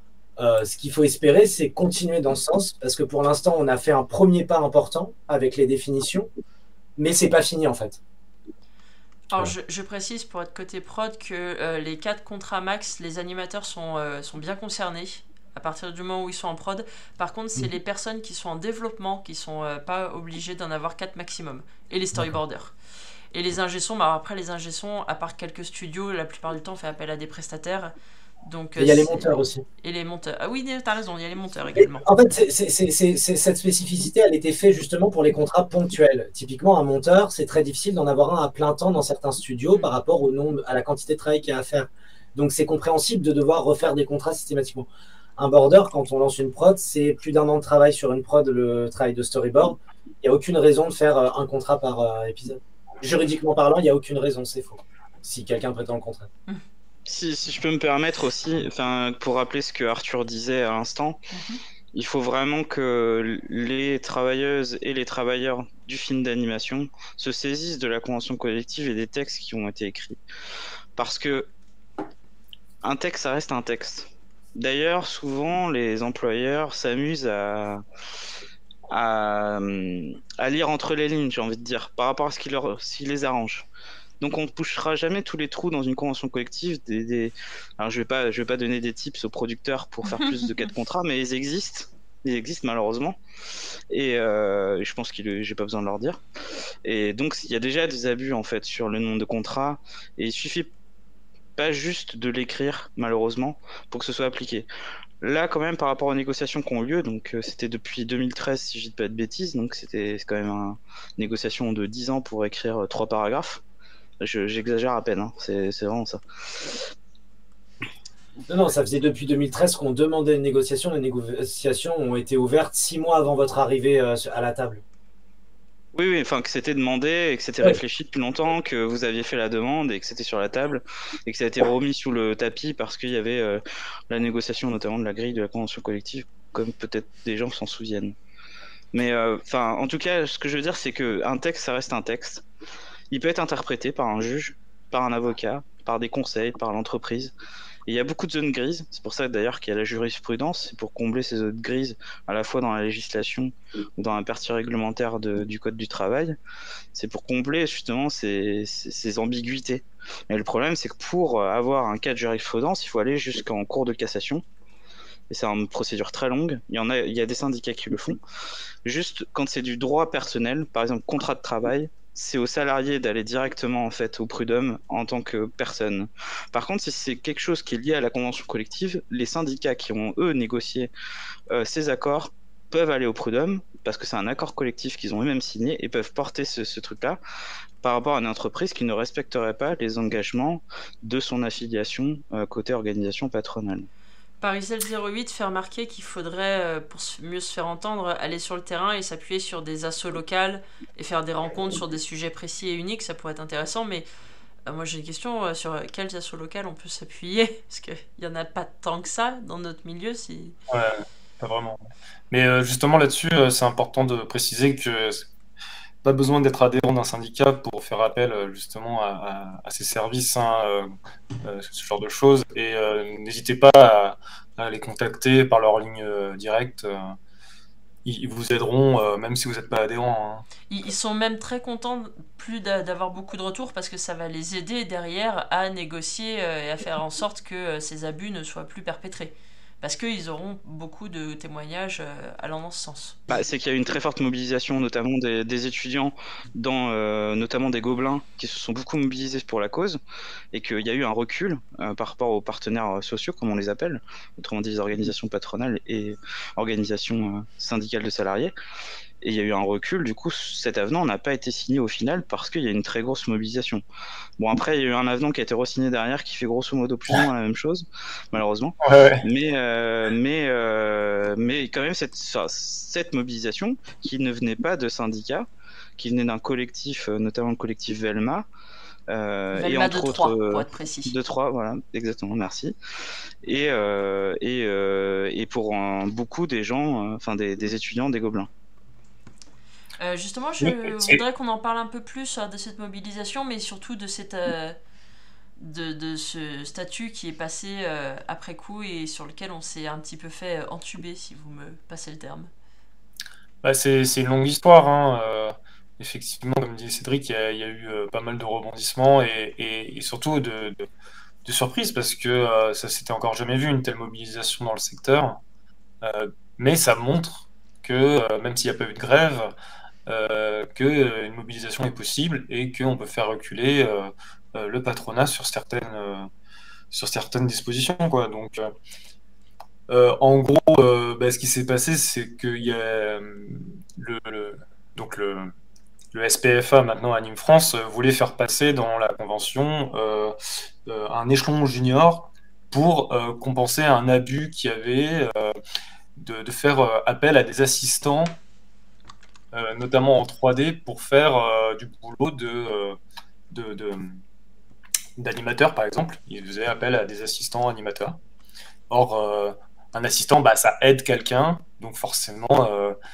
ce qu'il faut espérer, c'est continuer dans ce sens, parce que pour l'instant, on a fait un premier pas important avec les définitions, mais c'est pas fini en fait. Alors je précise pour être côté prod que les 4 contrats max, les animateurs sont bien concernés à partir du moment où ils sont en prod. Par contre, c'est les personnes qui sont en développement qui sont pas obligées d'en avoir 4 maximum, et les storyboarders. Et les ingé-sons, bah après les ingé-sons, à part quelques studios, la plupart du temps on fait appel à des prestataires. Donc, il y a les monteurs aussi. Et les monteurs. Ah oui, t'as raison, il y a les monteurs également. En fait, cette spécificité, elle était faite justement pour les contrats ponctuels. Typiquement, un monteur, c'est très difficile d'en avoir un à plein temps dans certains studios par rapport au nombre, à la quantité de travail qu'il y a à faire. Donc, c'est compréhensible de devoir refaire des contrats systématiquement. Un border, quand on lance une prod, c'est plus d'1 an de travail sur une prod, le travail de storyboard. Il n'y a aucune raison de faire un contrat par épisode. Juridiquement parlant, il n'y a aucune raison, c'est faux. Si quelqu'un prétend le contraire. Si je peux me permettre aussi, pour rappeler ce que Arthur disait à l'instant, il faut vraiment que les travailleuses et les travailleurs du film d'animation se saisissent de la convention collective et des textes qui ont été écrits. Parce que un texte, ça reste un texte. D'ailleurs, souvent, les employeurs s'amusent à lire entre les lignes, j'ai envie de dire, par rapport à ce qui les arrange. Donc on ne touchera jamais tous les trous dans une convention collective. Alors je vais pas donner des tips aux producteurs pour faire plus de cas de contrat, mais ils existent. Ils existent malheureusement. Et je pense que j'ai pas besoin de leur dire. Et donc il y a déjà des abus en fait sur le nombre de contrats. Et il suffit pas juste de l'écrire malheureusement pour que ce soit appliqué. Là, quand même, par rapport aux négociations qui ont lieu, donc c'était depuis 2013, si je dis pas de bêtises, donc c'est quand même une négociation de 10 ans pour écrire 3 paragraphes. J'exagère à peine, hein. C'est vraiment ça. Non, ça faisait depuis 2013 qu'on demandait une négociation. Les négociations ont été ouvertes 6 mois avant votre arrivée à la table. Oui, enfin que c'était demandé et que c'était réfléchi depuis longtemps, que vous aviez fait la demande et que c'était sur la table et que ça a été remis sous le tapis parce qu'il y avait la négociation notamment de la grille de la convention collective, comme peut-être des gens s'en souviennent. Mais en tout cas, ce que je veux dire, c'est que un texte, ça reste un texte. Il peut être interprété par un juge, par un avocat, par des conseils, par l'entreprise. Et il y a beaucoup de zones grises. C'est pour ça d'ailleurs qu'il y a la jurisprudence, c'est pour combler ces zones grises à la fois dans la législation ou dans la partie réglementaire du Code du travail. C'est pour combler justement ces ambiguïtés. Mais le problème, c'est que pour avoir un cas de jurisprudence, il faut aller jusqu'en cour de cassation. Et c'est une procédure très longue. Il y a des syndicats qui le font. Juste quand c'est du droit personnel, par exemple contrat de travail, c'est aux salariés d'aller directement en fait au prud'homme en tant que personne. Par contre, si c'est quelque chose qui est lié à la convention collective, les syndicats qui ont eux négocié ces accords peuvent aller au prud'homme parce que c'est un accord collectif qu'ils ont eux-mêmes signé et peuvent porter ce truc-là par rapport à une entreprise qui ne respecterait pas les engagements de son affiliation côté organisation patronale. Paricel 08 fait remarquer qu'il faudrait, pour mieux se faire entendre, aller sur le terrain et s'appuyer sur des assos locales et faire des rencontres sur des sujets précis et uniques. Ça pourrait être intéressant, mais moi j'ai une question sur quelles assos locales on peut s'appuyer, parce qu'il n'y en a pas tant que ça dans notre milieu. Ouais, pas vraiment. Mais justement là-dessus, c'est important de préciser que pas besoin d'être adhérent d'un syndicat pour faire appel justement à ces services, hein, ce genre de choses. Et n'hésitez pas à les contacter par leur ligne directe. Ils vous aideront, même si vous n'êtes pas adhérent, hein. Ils sont même très contents d'avoir beaucoup de retours parce que ça va les aider derrière à négocier et à faire en sorte que ces abus ne soient plus perpétrés. Parce qu'ils auront beaucoup de témoignages allant dans ce sens. C'est qu'il y a eu une très forte mobilisation, notamment des étudiants, notamment des gobelins, qui se sont beaucoup mobilisés pour la cause, et qu'il y a eu un recul par rapport aux partenaires sociaux, comme on les appelle, autrement dit les organisations patronales et organisations syndicales de salariés. Et il y a eu un recul, du coup cet avenant n'a pas été signé au final parce qu'il y a une très grosse mobilisation. Bon, après il y a eu un avenant qui a été re-signé derrière qui fait grosso modo plus ou moins la même chose, malheureusement. Ouais. Mais quand même cette mobilisation qui ne venait pas de syndicats, qui venait d'un collectif, notamment le collectif Velma, Velma et entre de autres 3, pour être précis. De 3, voilà, exactement, merci. Et pour beaucoup des gens, des étudiants, des gobelins. Justement, je voudrais qu'on en parle un peu plus de cette mobilisation, mais surtout de cette de ce statut qui est passé après coup et sur lequel on s'est un petit peu fait entuber, si vous me passez le terme. C'est une longue histoire, hein. Effectivement, comme dit Cédric, il y a eu pas mal de rebondissements et surtout de surprises parce que ça s'était encore jamais vu, une telle mobilisation dans le secteur. Mais ça montre que même s'il n'y a pas eu de grève, qu'une mobilisation est possible et qu'on peut faire reculer le patronat sur certaines dispositions, quoi. Donc, en gros, ce qui s'est passé, c'est qu'il y a le SPFA, maintenant à Nîmes France, voulait faire passer dans la convention un échelon junior pour compenser un abus qu'il y avait de faire appel à des assistants, notamment en 3D, pour faire du boulot d'animateur, par exemple. Ils faisaient appel à des assistants animateurs. Or, un assistant, ça aide quelqu'un, donc forcément,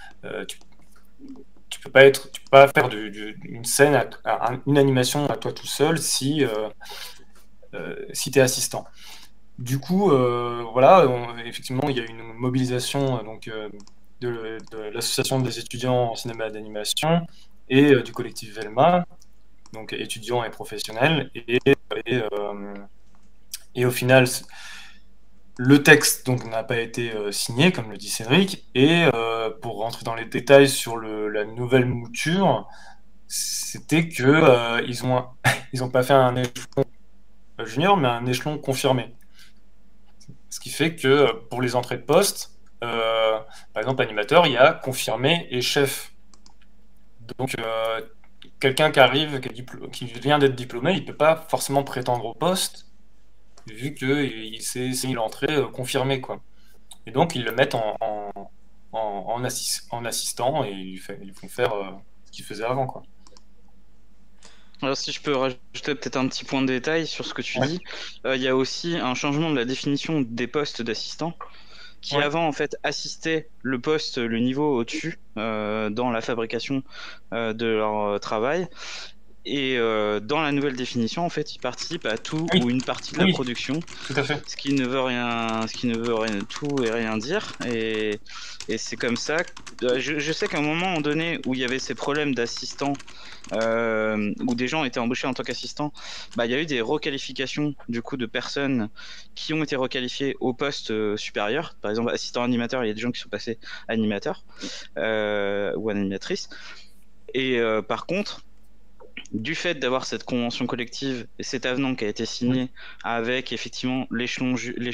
tu peux pas faire une scène, une animation à toi tout seul si tu es assistant. Du coup, voilà, effectivement, il y a une mobilisation de l'association des étudiants en cinéma d'animation et du collectif Velma donc étudiants et professionnels. Et au final, le texte donc n'a pas été signé, comme le dit Cédric. Et pour rentrer dans les détails sur la nouvelle mouture, c'était que ils ont pas fait un échelon junior, mais un échelon confirmé. Ce qui fait que pour les entrées de poste, par exemple animateur, il y a confirmé et chef. Donc quelqu'un qui arrive, qui vient d'être diplômé, il peut pas forcément prétendre au poste, vu que c'est l'entrée confirmée, quoi. Et donc ils le mettent en assistant et ils font faire ce qu'il faisait avant, quoi. Alors si je peux rajouter peut-être un petit point de détail sur ce que tu Ouais. dis, il y a aussi un changement de la définition des postes d'assistants qui Ouais. avant en fait assistait le poste, le niveau au-dessus dans la fabrication de leur travail. Et dans la nouvelle définition, en fait, ils participent à tout Oui. ou une partie de la Oui. production, Tout à fait. ce qui ne veut rien tout et rien dire. Et c'est comme ça. Je sais qu'à un moment donné où il y avait ces problèmes d'assistants, où des gens étaient embauchés en tant qu'assistants, bah, il y a eu des requalifications du coup de personnes qui ont été requalifiées au poste supérieur. Par exemple, assistant animateur, il y a des gens qui sont passés animateurs ou animatrices. Et par contre, du fait d'avoir cette convention collective et cet avenant qui a été signé avec effectivement l'échelon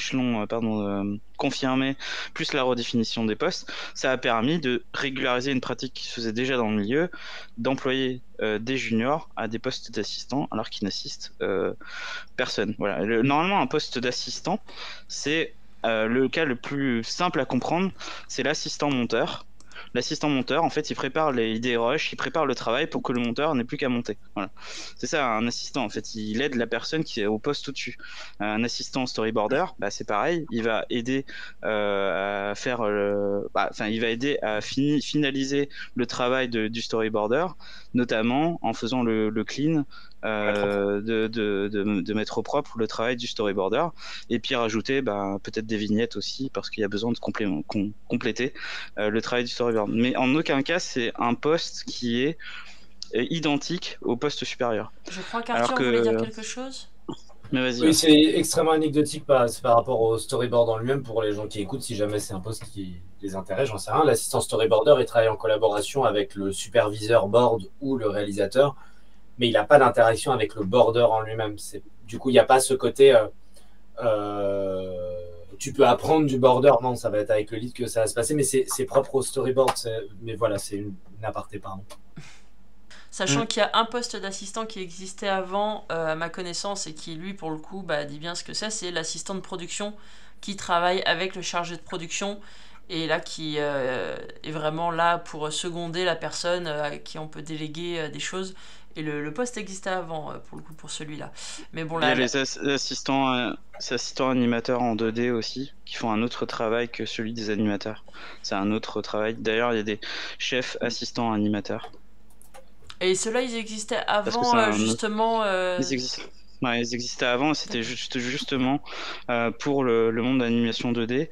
confirmé plus la redéfinition des postes, ça a permis de régulariser une pratique qui se faisait déjà dans le milieu, d'employer des juniors à des postes d'assistants alors qu'ils n'assistent personne. Voilà. Normalement, un poste d'assistant, c'est le cas le plus simple à comprendre, c'est l'assistant monteur. L'assistant monteur, en fait, il prépare les idées rush, il prépare le travail pour que le monteur n'ait plus qu'à monter. Voilà. C'est ça, un assistant, en fait. Il aide la personne qui est au poste au-dessus. Un assistant storyboarder, bah, c'est pareil. Il va aider à faire il va aider à finaliser le travail du storyboarder, notamment en faisant le clean, de mettre au propre le travail du storyboarder, et puis rajouter peut-être des vignettes aussi, parce qu'il y a besoin de compléter le travail du storyboard. Mais en aucun cas, c'est un poste qui est identique au poste supérieur. Je crois qu'Arthur voulait dire quelque chose. Mais vas-y. Oui, c'est extrêmement anecdotique par rapport au storyboard en lui-même pour les gens qui écoutent, si jamais c'est un poste qui les intéresse, j'en sais rien. L'assistant storyboarder, il travaille en collaboration avec le superviseur board ou le réalisateur, mais il n'a pas d'interaction avec le border en lui-même. Du coup, il n'y a pas ce côté... tu peux apprendre du border, non, ça va être avec le lead que ça va se passer, mais c'est propre au storyboard. Mais voilà, c'est une aparté, pardon. Sachant qu'il y a un poste d'assistant qui existait avant, à ma connaissance, et qui, lui, pour le coup, dit bien ce que c'est l'assistant de production qui travaille avec le chargé de production, et là, qui est vraiment là pour seconder la personne à qui on peut déléguer des choses. Et le poste existait avant, pour le coup, pour celui-là. Mais bon, là... Il y a les assistants animateurs en 2D aussi, qui font un autre travail que celui des animateurs. C'est un autre travail. D'ailleurs, il y a des chefs assistants animateurs. Et ceux-là, ils existaient avant, justement... Ils existaient avant, c'était justement pour le monde d'animation 2D.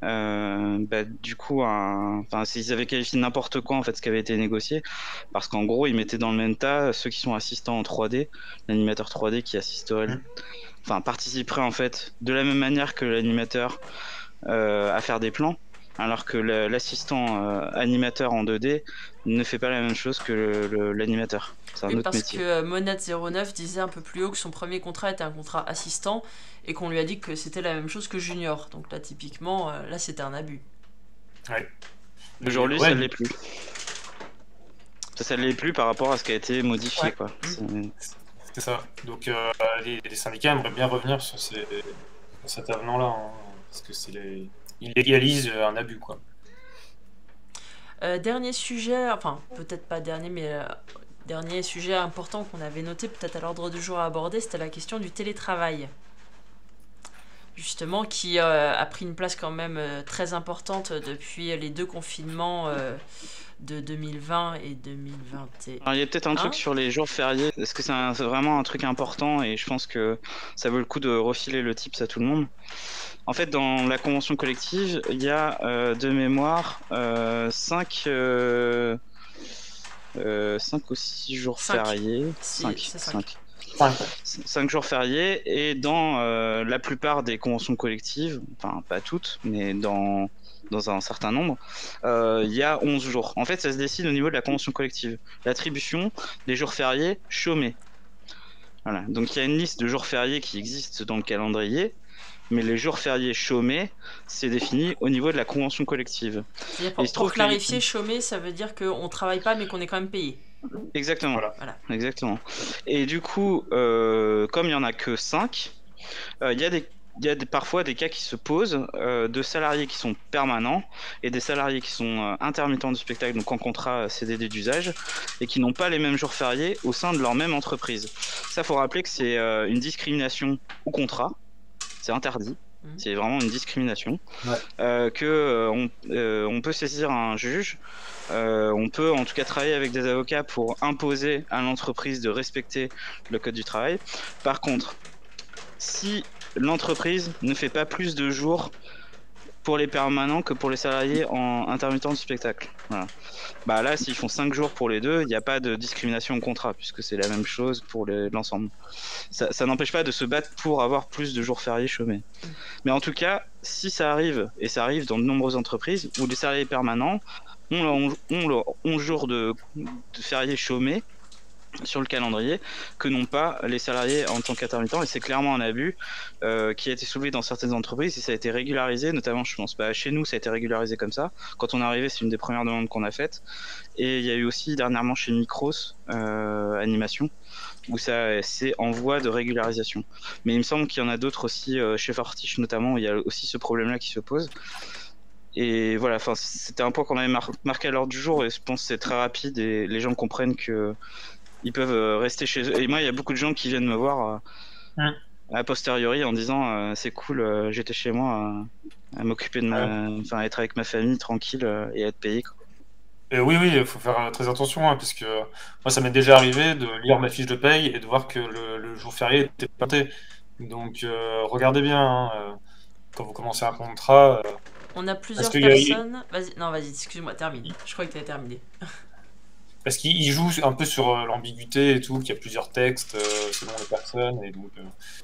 Du coup, ils avaient qualifié n'importe quoi en fait ce qui avait été négocié, parce qu'en gros, ils mettaient dans le même tas ceux qui sont assistants en 3D, l'animateur 3D qui assisterait, participerait en fait de la même manière que l'animateur à faire des plans. Alors que l'assistant animateur en 2D ne fait pas la même chose que l'animateur. C'est un autre métier. Parce que Monette09 disait un peu plus haut que son premier contrat était un contrat assistant et qu'on lui a dit que c'était la même chose que junior. Donc là, typiquement, là, c'était un abus. Ouais. Aujourd'hui, ça ne l'est plus. Ça ne l'est plus par rapport à ce qui a été modifié. Ouais. Quoi. C'est ça. Donc les syndicats aimeraient bien revenir sur cet avenant-là, hein, parce que il légalise un abus, quoi. Dernier sujet, enfin peut-être pas dernier, mais dernier sujet important qu'on avait noté peut-être à l'ordre du jour à aborder, c'était la question du télétravail. Justement, qui a pris une place quand même très importante depuis les deux confinements de 2020 et 2021. Alors, il y a peut-être un truc sur les jours fériés, parce que c'est vraiment un truc important et je pense que ça vaut le coup de refiler le tips à tout le monde. En fait, dans la convention collective, il y a de mémoire 5 5 ou 6 jours Cinq. fériés. Si, 5. c'est 5. 5 jours fériés, et dans la plupart des conventions collectives, enfin pas toutes, mais dans un certain nombre, il y a 11 jours. En fait, ça se décide au niveau de la convention collective. L'attribution des jours fériés chômés. Voilà. Donc il y a une liste de jours fériés qui existe dans le calendrier, mais les jours fériés chômés, c'est défini au niveau de la convention collective. C'est-à-dire, pour clarifier, chômé, ça veut dire qu'on travaille pas, mais qu'on est quand même payé. Exactement. Voilà. Exactement. Et du coup, comme il n'y en a que 5, il y a parfois des cas qui se posent de salariés qui sont permanents et des salariés qui sont intermittents du spectacle, donc en contrat CDD d'usage, et qui n'ont pas les mêmes jours fériés au sein de leur même entreprise. Ça, faut rappeler que c'est une discrimination au contrat, c'est interdit. C'est vraiment une discrimination. On peut saisir un juge. On peut en tout cas travailler avec des avocats pour imposer à l'entreprise de respecter le code du travail. Par contre, si l'entreprise ne fait pas plus de jours pour les permanents que pour les salariés en intermittent du spectacle. Voilà. Bah là, s'ils font 5 jours pour les deux, il n'y a pas de discrimination au contrat, puisque c'est la même chose pour l'ensemble. Ça n'empêche pas de se battre pour avoir plus de jours fériés chômés. Mais en tout cas, si ça arrive, et ça arrive dans de nombreuses entreprises, où les salariés permanents ont leurs 11 jours de fériés chômés sur le calendrier, que n'ont pas les salariés en tant qu'intermittents, et c'est clairement un abus qui a été soulevé dans certaines entreprises, et ça a été régularisé, notamment je pense pas chez nous, ça a été régularisé comme ça. Quand on est arrivé, c'est une des premières demandes qu'on a faites, et il y a eu aussi dernièrement chez Micros Animation, où ça c'est en voie de régularisation. Mais il me semble qu'il y en a d'autres aussi, chez Fortiche notamment, où il y a aussi ce problème-là qui se pose. Et voilà, enfin, c'était un point qu'on avait marqué à l'ordre du jour, et je pense que c'est très rapide, et les gens comprennent que ils peuvent rester chez eux. Et moi, il y a beaucoup de gens qui viennent me voir a posteriori en disant c'est cool, j'étais chez moi à m'occuper de enfin, être avec ma famille tranquille et être payé, quoi. Et oui, il faut faire très attention, parce que moi, ça m'est déjà arrivé de lire ma fiche de paye et de voir que le jour férié était pointé. Donc, regardez bien quand vous commencez un contrat. On a plusieurs personnes. Vas-y, excuse-moi, termine. Je crois que tu as terminé. Parce qu'il joue un peu sur l'ambiguïté et tout, qu'il y a plusieurs textes selon les personnes, et donc,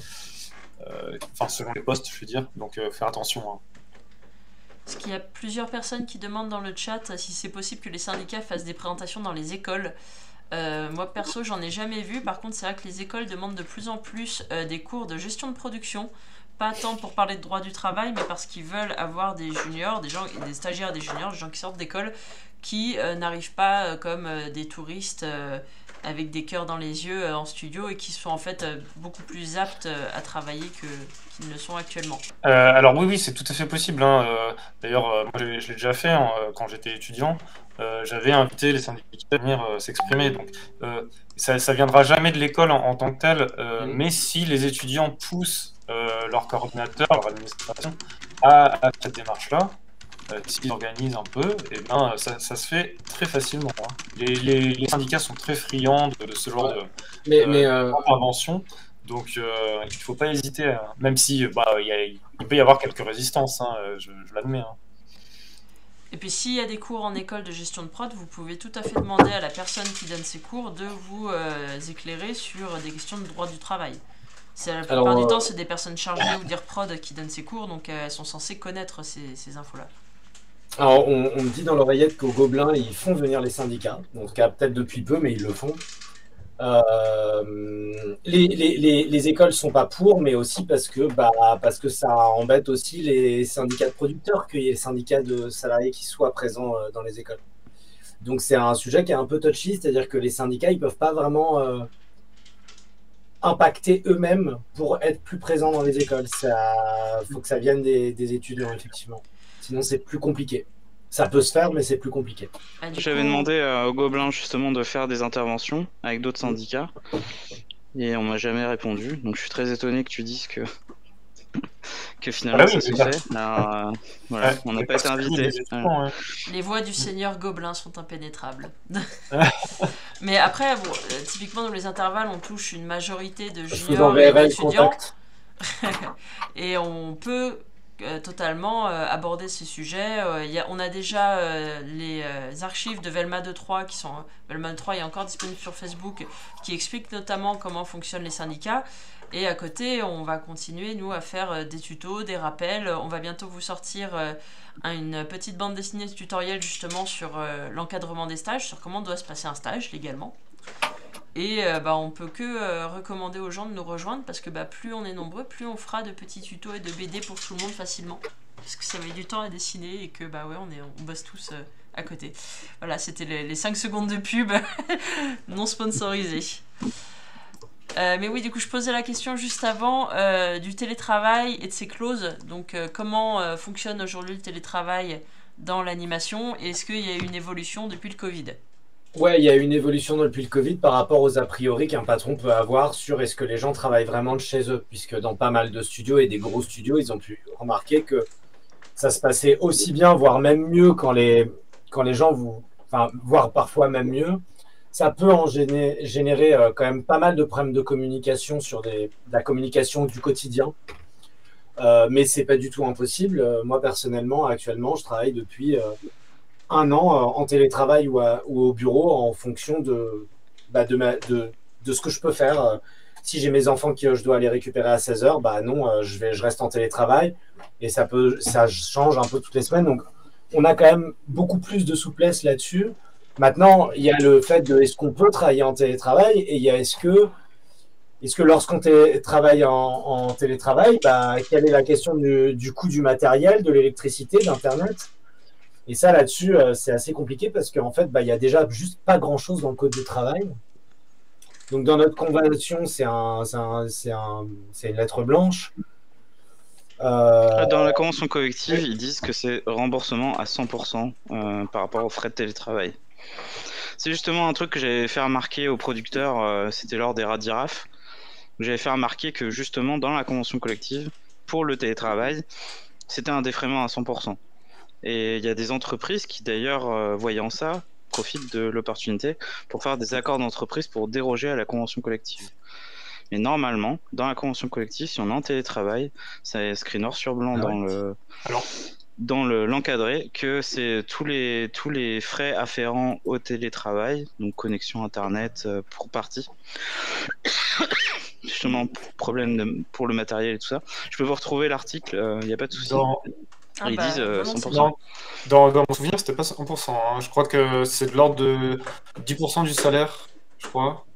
enfin, selon les postes, je veux dire. Donc, faire attention. Parce qu'il y a plusieurs personnes qui demandent dans le chat si c'est possible que les syndicats fassent des présentations dans les écoles. Moi, perso, j'en ai jamais vu. Par contre, c'est vrai que les écoles demandent de plus en plus des cours de gestion de production. Pas tant pour parler de droit du travail, mais parce qu'ils veulent avoir des juniors, des stagiaires, des juniors, des gens qui sortent d'école, qui n'arrivent pas comme des touristes avec des cœurs dans les yeux en studio, et qui sont en fait beaucoup plus aptes à travailler qu'ils ne le sont actuellement. Alors oui, c'est tout à fait possible. D'ailleurs, moi je l'ai déjà fait quand j'étais étudiant. J'avais invité les syndicats à venir s'exprimer. Donc ça viendra jamais de l'école en tant que telle, mais si les étudiants poussent leur coordinateur, leur administration à cette démarche-là, s'ils organisent un peu, et ben, ça se fait très facilement. Les syndicats sont très friands de ce genre d'intervention, donc il ne faut pas hésiter, même si il peut y avoir quelques résistances, je l'admets. Et puis s'il y a des cours en école de gestion de prod, vous pouvez tout à fait demander à la personne qui donne ces cours de vous éclairer sur des questions de droit du travail. La plupart du temps, c'est des personnes chargées ou des prod qui donnent ces cours, donc elles sont censées connaître ces infos-là. Alors, on me dit dans l'oreillette qu'au Gobelin, ils font venir les syndicats. En tout cas, peut-être depuis peu, mais ils le font. Les écoles sont pas pour, mais aussi parce que ça embête aussi les syndicats de producteurs, qu'il y ait les syndicats de salariés qui soient présents dans les écoles. Donc, c'est un sujet qui est un peu touchy, c'est-à-dire que les syndicats, ils peuvent pas vraiment impacter eux-mêmes pour être plus présents dans les écoles. Il faut que ça vienne des étudiants, effectivement. Sinon, c'est plus compliqué. Ça peut se faire, mais c'est plus compliqué. J'avais demandé au Gobelin justement de faire des interventions avec d'autres syndicats et on m'a jamais répondu. Donc je suis très étonné que tu dises que finalement ça se fait. Voilà, on n'a pas été invité. Les voix du seigneur Gobelin sont impénétrables. Mais après, typiquement dans les intervalles, on touche une majorité de juniors et d'étudiants. Et on peut totalement aborder ces sujets. On a déjà les archives de Velma 2.3 qui sont... Velma 2.3 est encore disponible sur Facebook, qui expliquent notamment comment fonctionnent les syndicats. Et à côté, on va continuer, nous, à faire des tutos, des rappels. On va bientôt vous sortir une petite bande dessinée tutoriel justement sur l'encadrement des stages, sur comment doit se passer un stage légalement. Et on peut que recommander aux gens de nous rejoindre parce que plus on est nombreux, plus on fera de petits tutos et de BD pour tout le monde facilement. Parce que ça met du temps à dessiner et que on bosse tous à côté. Voilà, c'était les 5 secondes de pub non sponsorisées. Mais oui, du coup, je posais la question juste avant du télétravail et de ses clauses. Donc, comment fonctionne aujourd'hui le télétravail dans l'animation et est-ce qu'il y a eu une évolution depuis le Covid ? Ouais, il y a une évolution depuis le Covid par rapport aux a priori qu'un patron peut avoir sur est-ce que les gens travaillent vraiment de chez eux, puisque dans pas mal de studios et des gros studios, ils ont pu remarquer que ça se passait aussi bien, voire même mieux quand les gens voire parfois même mieux. Ça peut générer quand même pas mal de problèmes de communication sur de la communication du quotidien. Mais c'est pas du tout impossible. Moi, personnellement, actuellement, je travaille depuis 1 an en télétravail ou au bureau en fonction de ce que je peux faire. Si j'ai mes enfants que je dois aller récupérer à 16h, non, je reste en télétravail et ça change un peu toutes les semaines. Donc, on a quand même beaucoup plus de souplesse là-dessus. Maintenant, il y a le fait de est-ce qu'on peut travailler en télétravail et il y a est-ce que lorsqu'on travaille en télétravail, quelle est la question du coût du matériel, de l'électricité, d'Internet? Et ça, là-dessus, c'est assez compliqué parce qu'en fait, il y a déjà juste pas grand-chose dans le code du travail. Donc, dans notre convention, c'est une lettre blanche. Dans la convention collective, ils disent que c'est remboursement à 100% par rapport aux frais de télétravail. C'est justement un truc que j'avais fait remarquer aux producteurs, c'était lors des Radiraf, où j'avais fait remarquer que justement, dans la convention collective, pour le télétravail, c'était un défraiement à 100%. Et il y a des entreprises qui, d'ailleurs, voyant ça, profitent de l'opportunité pour faire des accords d'entreprise pour déroger à la convention collective. Mais normalement, dans la convention collective, si on est en télétravail, ça est écrit noir sur blanc dans l'encadré que c'est tous les frais afférents au télétravail, donc connexion internet pour partie. Justement, problème pour le matériel et tout ça. Je peux vous retrouver l'article, il n'y a pas de souci. Ils disent 100%. Dans mon souvenir, c'était pas 100%. Hein. Je crois que c'est de l'ordre de 10% du salaire, je crois.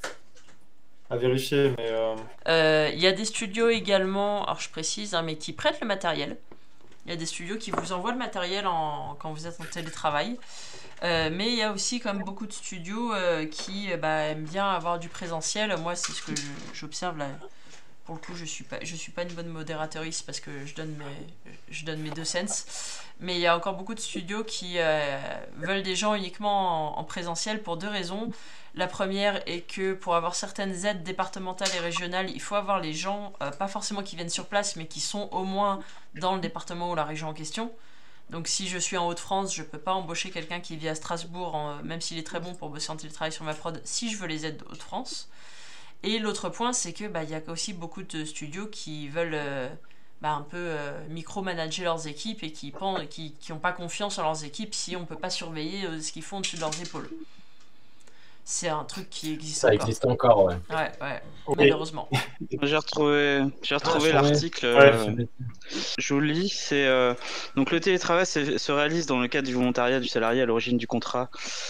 À vérifier, mais... Il y a des studios également, alors je précise, mais qui prêtent le matériel. Il y a des studios qui vous envoient le matériel quand vous êtes en télétravail. Mais il y a aussi quand même beaucoup de studios qui aiment bien avoir du présentiel. Moi, c'est ce que j'observe là. Pour le coup, je suis pas une bonne modératrice parce que je donne mes 2 cents. Mais il y a encore beaucoup de studios qui veulent des gens uniquement en présentiel pour 2 raisons. La première est que pour avoir certaines aides départementales et régionales, il faut avoir les gens, pas forcément qui viennent sur place, mais qui sont au moins dans le département ou la région en question. Donc si je suis en Hauts-de-France, je ne peux pas embaucher quelqu'un qui vit à Strasbourg, même s'il est très bon pour bosser en télétravail sur ma prod, si je veux les aides de Hauts-de-France. Et l'autre point, c'est que y a aussi beaucoup de studios qui veulent un peu micromanager leurs équipes et qui n'ont pas confiance en leurs équipes si on ne peut pas surveiller ce qu'ils font au-dessus de leurs épaules. C'est un truc qui existe encore. Ça existe encore, ouais. Ouais, okay. Malheureusement. J'ai retrouvé l'article. Je vous le lis. Donc le télétravail se réalise dans le cadre du volontariat du salarié à l'origine du contrat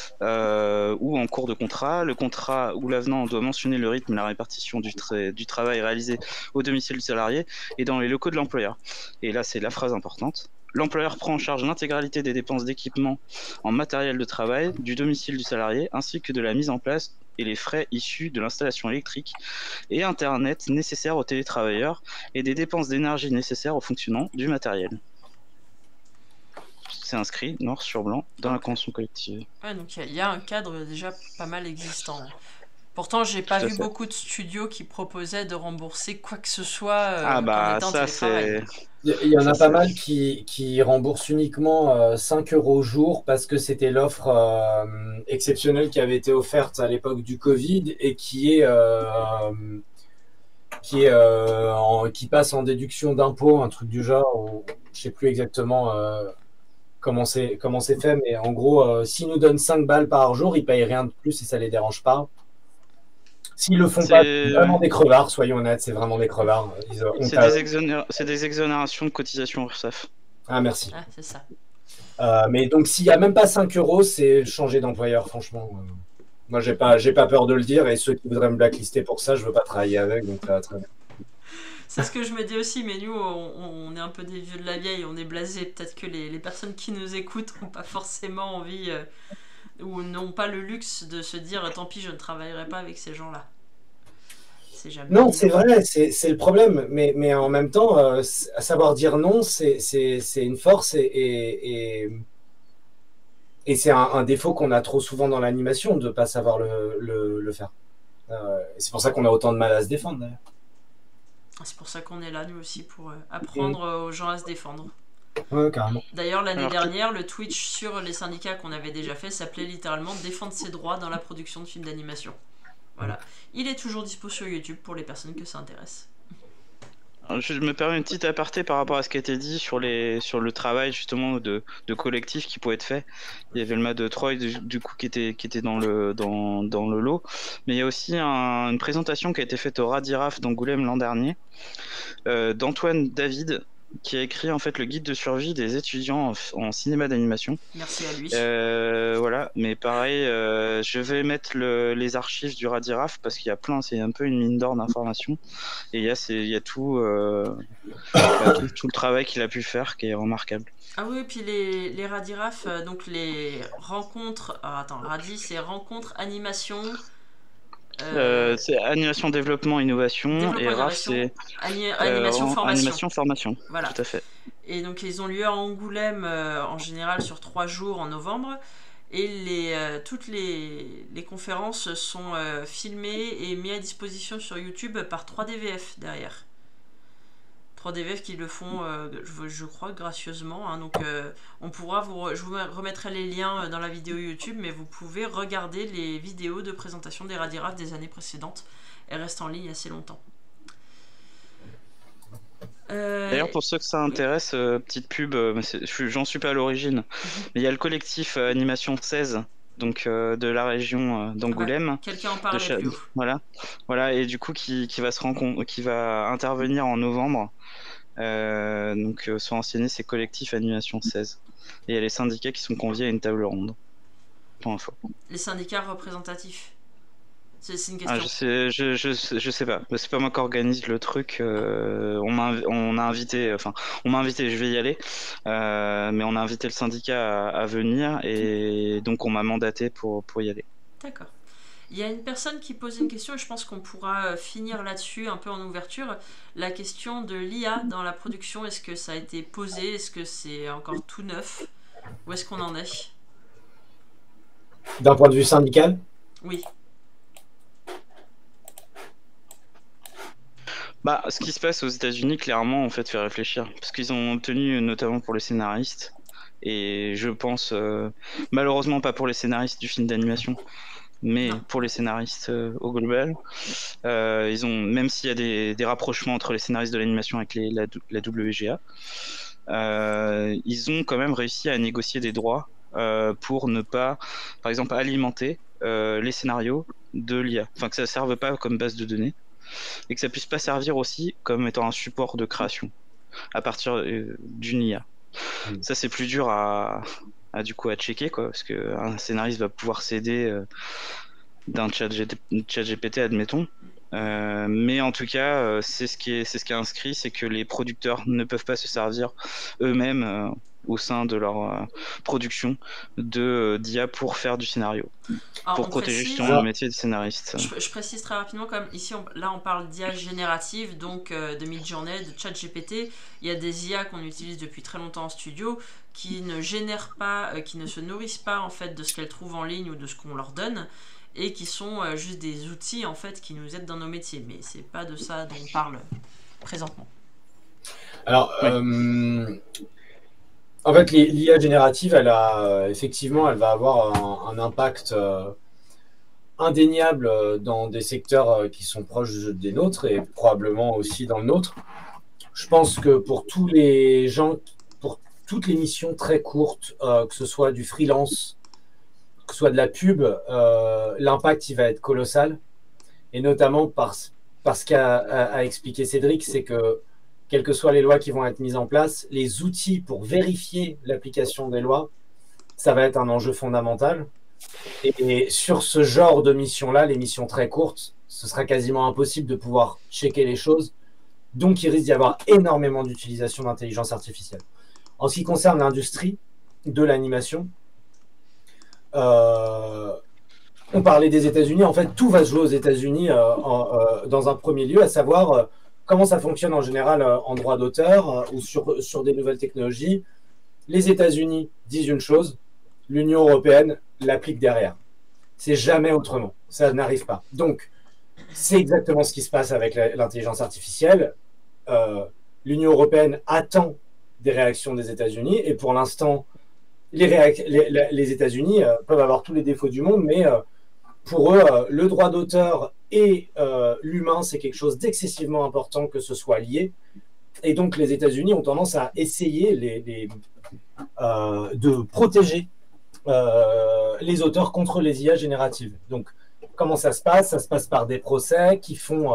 ou en cours de contrat. Le contrat ou l'avenant doit mentionner le rythme et la répartition du travail réalisé au domicile du salarié et dans les locaux de l'employeur. Et là, c'est la phrase importante. L'employeur prend en charge l'intégralité des dépenses d'équipement en matériel de travail du domicile du salarié, ainsi que de la mise en place et les frais issus de l'installation électrique et Internet nécessaires aux télétravailleurs et des dépenses d'énergie nécessaires au fonctionnement du matériel. C'est inscrit noir sur blanc dans la convention collective. Ouais, donc il y a un cadre déjà pas mal existant. Pourtant, j'ai pas vu beaucoup de studios qui proposaient de rembourser quoi que ce soit en étant en télétravail. Il y en a pas mal qui remboursent uniquement 5 € au jour parce que c'était l'offre exceptionnelle qui avait été offerte à l'époque du Covid et qui est qui passe en déduction d'impôt, un truc du genre, ou, je sais plus exactement comment c'est fait, mais en gros, s'ils nous donnent 5 balles par jour, ils payent rien de plus et ça les dérange pas. S'ils le font pas, c'est vraiment des crevards, soyons honnêtes, c'est vraiment des crevards. C'est des exonérations de cotisation URSSAF. Ah, merci. Ah, c'est ça. Mais donc, s'il n'y a même pas 5 euros, c'est changer d'employeur, franchement. Moi, j'ai pas peur de le dire, et ceux qui voudraient me blacklister pour ça, je veux pas travailler avec, donc très bien. C'est ce que je me dis aussi, mais nous, on est un peu des vieux de la vieille, on est blasés. Peut-être que les personnes qui nous écoutent n'ont pas forcément envie ou n'ont pas le luxe de se dire tant pis, je ne travaillerai pas avec ces gens-là. Non, c'est vrai, c'est le problème, mais en même temps, savoir dire non, c'est une force et c'est un défaut qu'on a trop souvent dans l'animation, de ne pas savoir le faire. C'est pour ça qu'on a autant de mal à se défendre, d'ailleurs. C'est pour ça qu'on est là, nous aussi, pour apprendre aux gens à se défendre. Ouais, carrément. D'ailleurs, l'année dernière, le Twitch sur les syndicats qu'on avait déjà fait s'appelait littéralement « Défendre ses droits dans la production de films d'animation ». Voilà. Il est toujours dispo sur YouTube pour les personnes que ça intéresse. Alors, je me permets une petite aparté par rapport à ce qui a été dit sur le travail justement de collectif qui pouvait être fait. Il y avait le MAD de Troy du coup qui était dans le lot, mais il y a aussi une présentation qui a été faite au Radiraf d'Angoulême l'an dernier d'Antoine David, qui a écrit en fait le guide de survie des étudiants en cinéma d'animation. Merci à lui. Voilà, mais pareil, je vais mettre les archives du Radiraf parce qu'il y a plein, c'est un peu une mine d'or d'informations. Et il y a tout le travail qu'il a pu faire qui est remarquable. Ah oui, et puis les Radiraf, donc les rencontres. Ah, attends, Radi, c'est rencontres, animation. C'est animation, développement, innovation, et RAF c'est animation, formation. Voilà. Tout à fait. Et donc ils ont lieu à Angoulême en général sur 3 jours en novembre, et toutes les conférences sont filmées et mises à disposition sur YouTube par 3DVF derrière. 3DVF qui le font, je crois, gracieusement. Hein. Donc, on pourra je vous remettrai les liens dans la vidéo YouTube, mais vous pouvez regarder les vidéos de présentation des Radiraf des années précédentes. Elles restent en ligne assez longtemps. D'ailleurs, pour ceux que ça intéresse, petite pub, j'en suis pas à l'origine, mais il y a le collectif Animation 16. Donc de la région d'Angoulême. Ouais, quelqu'un en parlait plus haut. Voilà, et du coup qui va intervenir en novembre. Donc sont enseignés ces collectifs Animation 16. Et il y a les syndicats qui sont conviés à une table ronde. Pour info. Les syndicats représentatifs. C'est une question. Je sais pas. C'est pas moi qui organise le truc. On m'a invité, je vais y aller. Mais on a invité le syndicat à venir et donc on m'a mandaté pour y aller. D'accord. Il y a une personne qui pose une question et je pense qu'on pourra finir là-dessus un peu en ouverture. La question de l'IA dans la production, est-ce que ça a été posé? Est-ce que c'est encore tout neuf? Où est-ce qu'on en est? D'un point de vue syndical? Oui. Ce qui se passe aux États-Unis, clairement, en fait, fait réfléchir. Parce qu'ils ont obtenu, notamment pour les scénaristes, et je pense, malheureusement pas pour les scénaristes du film d'animation, mais pour les scénaristes au global, ils ont, même s'il y a des rapprochements entre les scénaristes de l'animation avec la WGA, ils ont quand même réussi à négocier des droits pour ne pas, par exemple, alimenter les scénarios de l'IA. Enfin, que ça ne serve pas comme base de données. Et que ça puisse pas servir aussi comme étant un support de création à partir d'une IA. Ça c'est plus dur à checker quoi, parce que un scénariste va pouvoir s'aider d'un chat GPT admettons, mais en tout cas c'est ce qui est inscrit, c'est que les producteurs ne peuvent pas se servir eux-mêmes au sein de leur production d'IA pour faire du scénario. Alors, pour protéger justement le métier de scénariste. Je précise très rapidement quand même, ici on parle d'IA générative, donc de Midjourney, de ChatGPT. Il y a des IA qu'on utilise depuis très longtemps en studio qui ne génèrent pas, qui ne se nourrissent pas en fait de ce qu'elles trouvent en ligne ou de ce qu'on leur donne, et qui sont juste des outils en fait qui nous aident dans nos métiers. Mais c'est pas de ça dont on parle présentement. Alors, en fait, l'IA générative, elle va avoir un impact, on va dire, indéniable dans des secteurs qui sont proches des nôtres et probablement aussi dans le nôtre. Je pense que pour tous les gens, pour toutes les missions très courtes, que ce soit du freelance, que ce soit de la pub, l'impact il va être colossal. Et notamment parce qu'a expliqué Cédric, c'est que quelles que soient les lois qui vont être mises en place, les outils pour vérifier l'application des lois, ça va être un enjeu fondamental. Et sur ce genre de mission-là, les missions très courtes, ce sera quasiment impossible de pouvoir checker les choses. Donc, il risque d'y avoir énormément d'utilisation d'intelligence artificielle. En ce qui concerne l'industrie de l'animation, on parlait des États-Unis. En fait, tout va se jouer aux États-Unis dans un premier lieu, à savoir comment ça fonctionne en général en droit d'auteur ou sur des nouvelles technologies. Les États-Unis disent une chose, l'Union européenne l'applique derrière. C'est jamais autrement. Ça n'arrive pas. Donc, c'est exactement ce qui se passe avec l'intelligence artificielle. L'Union européenne attend des réactions des États-Unis et pour l'instant, les États-Unis peuvent avoir tous les défauts du monde, mais pour eux, le droit d'auteur et l'humain, c'est quelque chose d'excessivement important que ce soit lié. Et donc, les États-Unis ont tendance à essayer de protéger les auteurs contre les IA génératives. Donc, comment ça se passe? Ça se passe par des procès qui font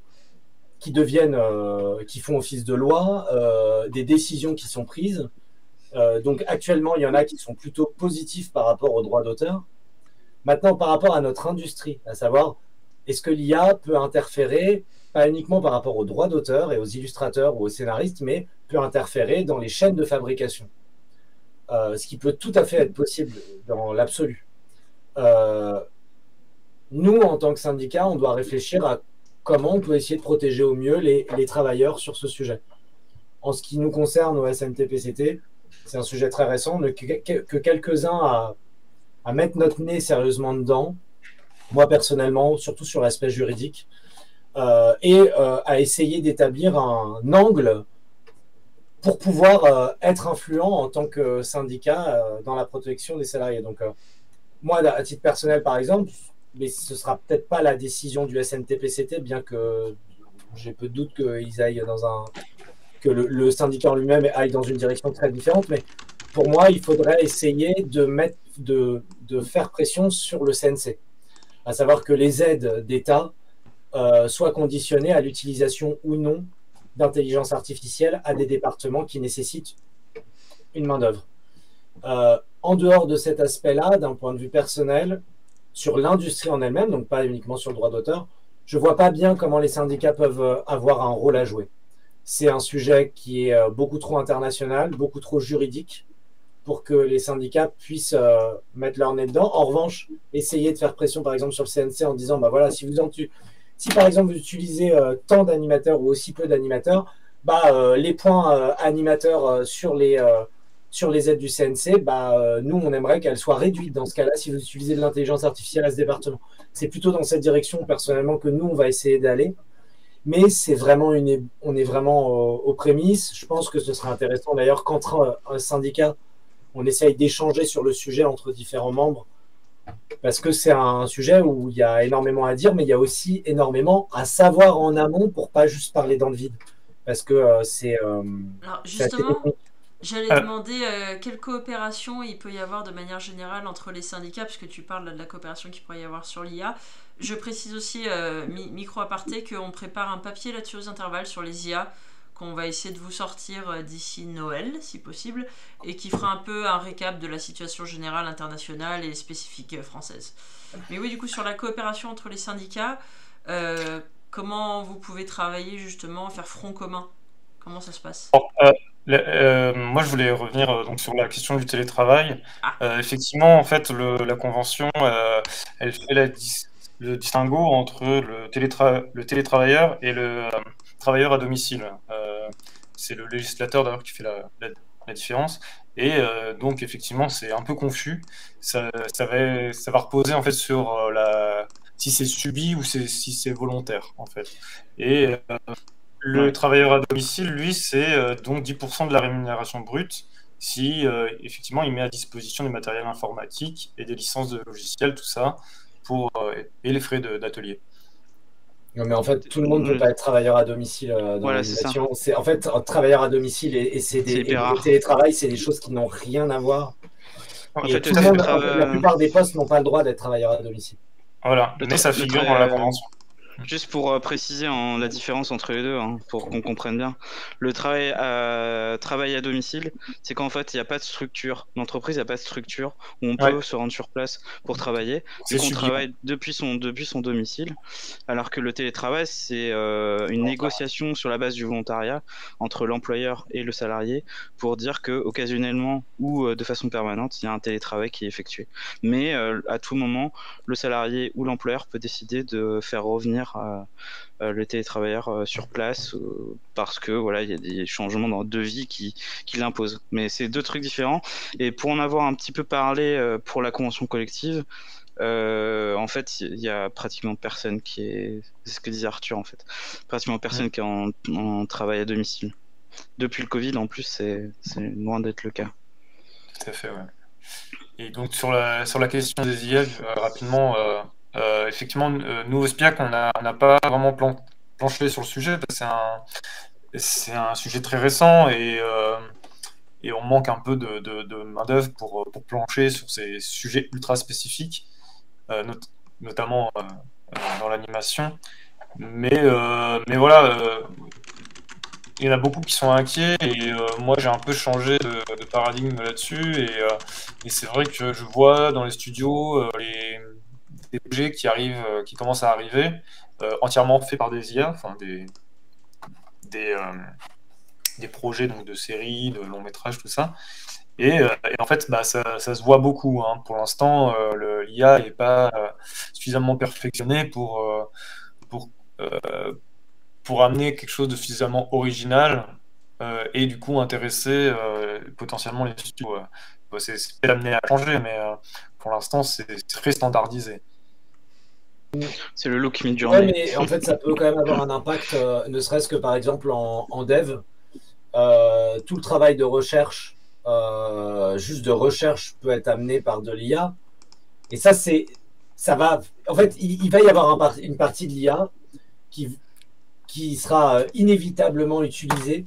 office de loi, des décisions qui sont prises. Donc, actuellement, il y en a qui sont plutôt positifs par rapport aux droits d'auteur. Maintenant, par rapport à notre industrie, à savoir, est-ce que l'IA peut interférer, pas uniquement par rapport aux droits d'auteur et aux illustrateurs ou aux scénaristes, mais peut interférer dans les chaînes de fabrication, ce qui peut tout à fait être possible dans l'absolu. Nous, en tant que syndicat, on doit réfléchir à comment on peut essayer de protéger au mieux les travailleurs sur ce sujet. En ce qui nous concerne au SNTPCT, c'est un sujet très récent, que quelques-uns à mettre notre nez sérieusement dedans, moi personnellement, surtout sur l'aspect juridique, et à essayer d'établir un angle pour pouvoir être influent en tant que syndicat dans la protection des salariés. Donc, moi, à titre personnel, par exemple, mais ce ne sera peut-être pas la décision du SNTPCT, bien que j'ai peu de doute que le syndicat en lui-même aille dans une direction très différente, mais pour moi, il faudrait essayer de faire pression sur le CNC, à savoir que les aides d'État soient conditionnées à l'utilisation ou non d'intelligence artificielle à des départements qui nécessitent une main-d'œuvre. En dehors de cet aspect-là, d'un point de vue personnel, sur l'industrie en elle-même, donc pas uniquement sur le droit d'auteur, je ne vois pas bien comment les syndicats peuvent avoir un rôle à jouer. C'est un sujet qui est beaucoup trop international, beaucoup trop juridique pour que les syndicats puissent mettre leur nez dedans. En revanche, essayer de faire pression, par exemple, sur le CNC en disant, bah voilà, si par exemple vous utilisez tant d'animateurs ou aussi peu d'animateurs, les points animateurs sur les aides du CNC, nous, on aimerait qu'elles soient réduites dans ce cas-là si vous utilisez de l'intelligence artificielle à ce département. C'est plutôt dans cette direction, personnellement, que nous, on va essayer d'aller. Mais c'est vraiment on est vraiment aux prémices. Je pense que ce serait intéressant, d'ailleurs, qu'entre un syndicat, on essaye d'échanger sur le sujet entre différents membres, parce que c'est un sujet où il y a énormément à dire, mais il y a aussi énormément à savoir en amont pour pas juste parler dans le vide. Parce que c'est... Alors, justement... J'allais demander quelle coopération il peut y avoir de manière générale entre les syndicats, parce que tu parles de la coopération qu'il pourrait y avoir sur l'IA. Je précise aussi, micro aparté, qu'on prépare un papier là-dessus aux intervalles sur les IA, qu'on va essayer de vous sortir d'ici Noël, si possible, et qui fera un peu un récap de la situation générale internationale et spécifique française. Mais oui, du coup, sur la coopération entre les syndicats, comment vous pouvez travailler justement, faire front commun? Comment ça se passe? Moi, je voulais revenir donc sur la question du télétravail. Effectivement, en fait, la convention, elle fait le distinguo entre le télétravailleur et le travailleur à domicile. C'est le législateur d'ailleurs qui fait la différence. Et donc, effectivement, c'est un peu confus. Ça va reposer en fait sur si c'est subi ou si c'est volontaire, en fait. Et le travailleur à domicile, lui, c'est donc 10% de la rémunération brute si effectivement il met à disposition du matériel informatique et des licences de logiciels, tout ça. et les frais d'atelier. Non, mais en fait, tout le monde ne peut pas être travailleur à domicile dans Voilà, c'est ça. l'animation. En fait, travailleur à domicile et hyper le télétravail, c'est des choses qui n'ont rien à voir. En Et fait, tout le monde, la plupart des postes n'ont pas le droit d'être travailleur à domicile. Voilà, mais ça figure dans la convention. Juste pour préciser la différence entre les deux, hein, pour qu'on comprenne bien, le travail à domicile, c'est qu'en fait, il n'y a pas de structure. L'entreprise n'a pas de structure où on peut se rendre sur place pour travailler. C'est qu'on travaille depuis son domicile, alors que le télétravail, c'est une négociation sur la base du volontariat entre l'employeur et le salarié pour dire que occasionnellement ou de façon permanente, il y a un télétravail qui est effectué. Mais à tout moment, le salarié ou l'employeur peut décider de faire revenir le télétravailleur sur place parce que voilà, il y a des changements de vie qui l'imposent. Mais c'est deux trucs différents. Et pour en avoir un petit peu parlé pour la convention collective, en fait, il y a pratiquement personne qui est, c'est ce que disait Arthur en fait, pratiquement personne qui est en travail à domicile. Depuis le Covid, en plus, c'est loin d'être le cas. Tout à fait, ouais. Et donc sur la question des IA, rapidement. Effectivement, nous au SPIAC, on n'a pas vraiment planché sur le sujet parce que c'est un sujet très récent et on manque un peu de main-d'œuvre pour plancher sur ces sujets ultra spécifiques, notamment dans l'animation. Mais voilà, il y en a beaucoup qui sont inquiets et moi j'ai un peu changé de paradigme là-dessus et c'est vrai que je vois dans les studios des projets qui commencent à arriver, entièrement faits par des IA, enfin des projets donc de séries, de longs métrages, tout ça. Et en fait, ça se voit beaucoup. Hein. Pour l'instant, l'IA n'est pas suffisamment perfectionnée pour amener quelque chose de suffisamment original et du coup intéresser potentiellement les studios. C'est amené à changer, mais pour l'instant, c'est très standardisé. C'est le look mid journée. Ouais, mais en fait, ça peut quand même avoir un impact, ne serait-ce que par exemple en dev, tout le travail de recherche, juste de recherche, peut être amené par de l'IA. Et ça va. En fait, il va y avoir une partie de l'IA qui sera inévitablement utilisée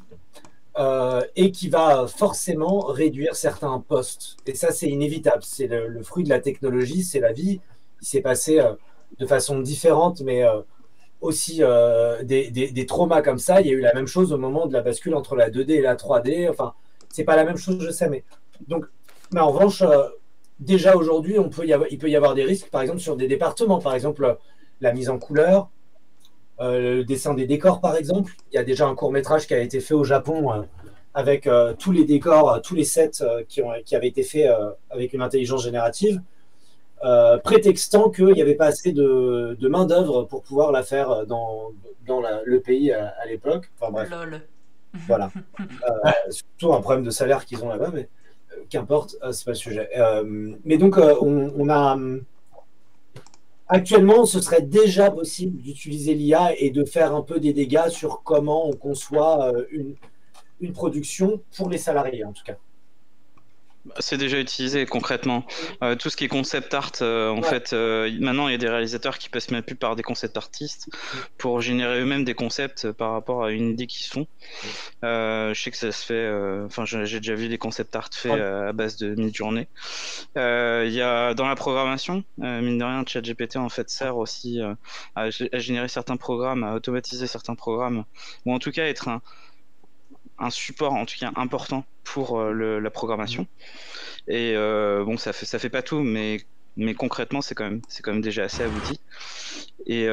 et qui va forcément réduire certains postes. Et ça, c'est inévitable. C'est le fruit de la technologie, c'est la vie. Il s'est passé de façon différente, mais aussi des traumas comme ça. Il y a eu la même chose au moment de la bascule entre la 2D et la 3D. Enfin, c'est pas la même chose, je sais, mais en revanche, déjà aujourd'hui, il peut y avoir des risques, par exemple, sur des départements. Par exemple, la mise en couleur, le dessin des décors, par exemple. Il y a déjà un court-métrage qui a été fait au Japon avec tous les décors, tous les sets qui avaient été faits avec une intelligence générative. Prétextant qu'il n'y avait pas assez de main-d'œuvre pour pouvoir la faire dans le pays à l'époque. Enfin bref. Lol. Voilà. Surtout un problème de salaire qu'ils ont là-bas, mais qu'importe, c'est pas le sujet. Mais donc, on a. Actuellement, ce serait déjà possible d'utiliser l'IA et de faire un peu des dégâts sur comment on conçoit une production pour les salariés, en tout cas. C'est déjà utilisé concrètement. Tout ce qui est concept art, en fait, maintenant il y a des réalisateurs qui passent même plus par des concept artistes pour générer eux-mêmes des concepts par rapport à une idée qu'ils font. Je sais que ça se fait. Enfin, j'ai déjà vu des concept art faits à base de mid-journée. Il y a dans la programmation, mine de rien, ChatGPT en fait sert aussi à générer certains programmes, à automatiser certains programmes, ou en tout cas être un support en tout cas important pour la programmation. Et bon, ça fait pas tout, mais concrètement c'est quand même déjà assez abouti. Et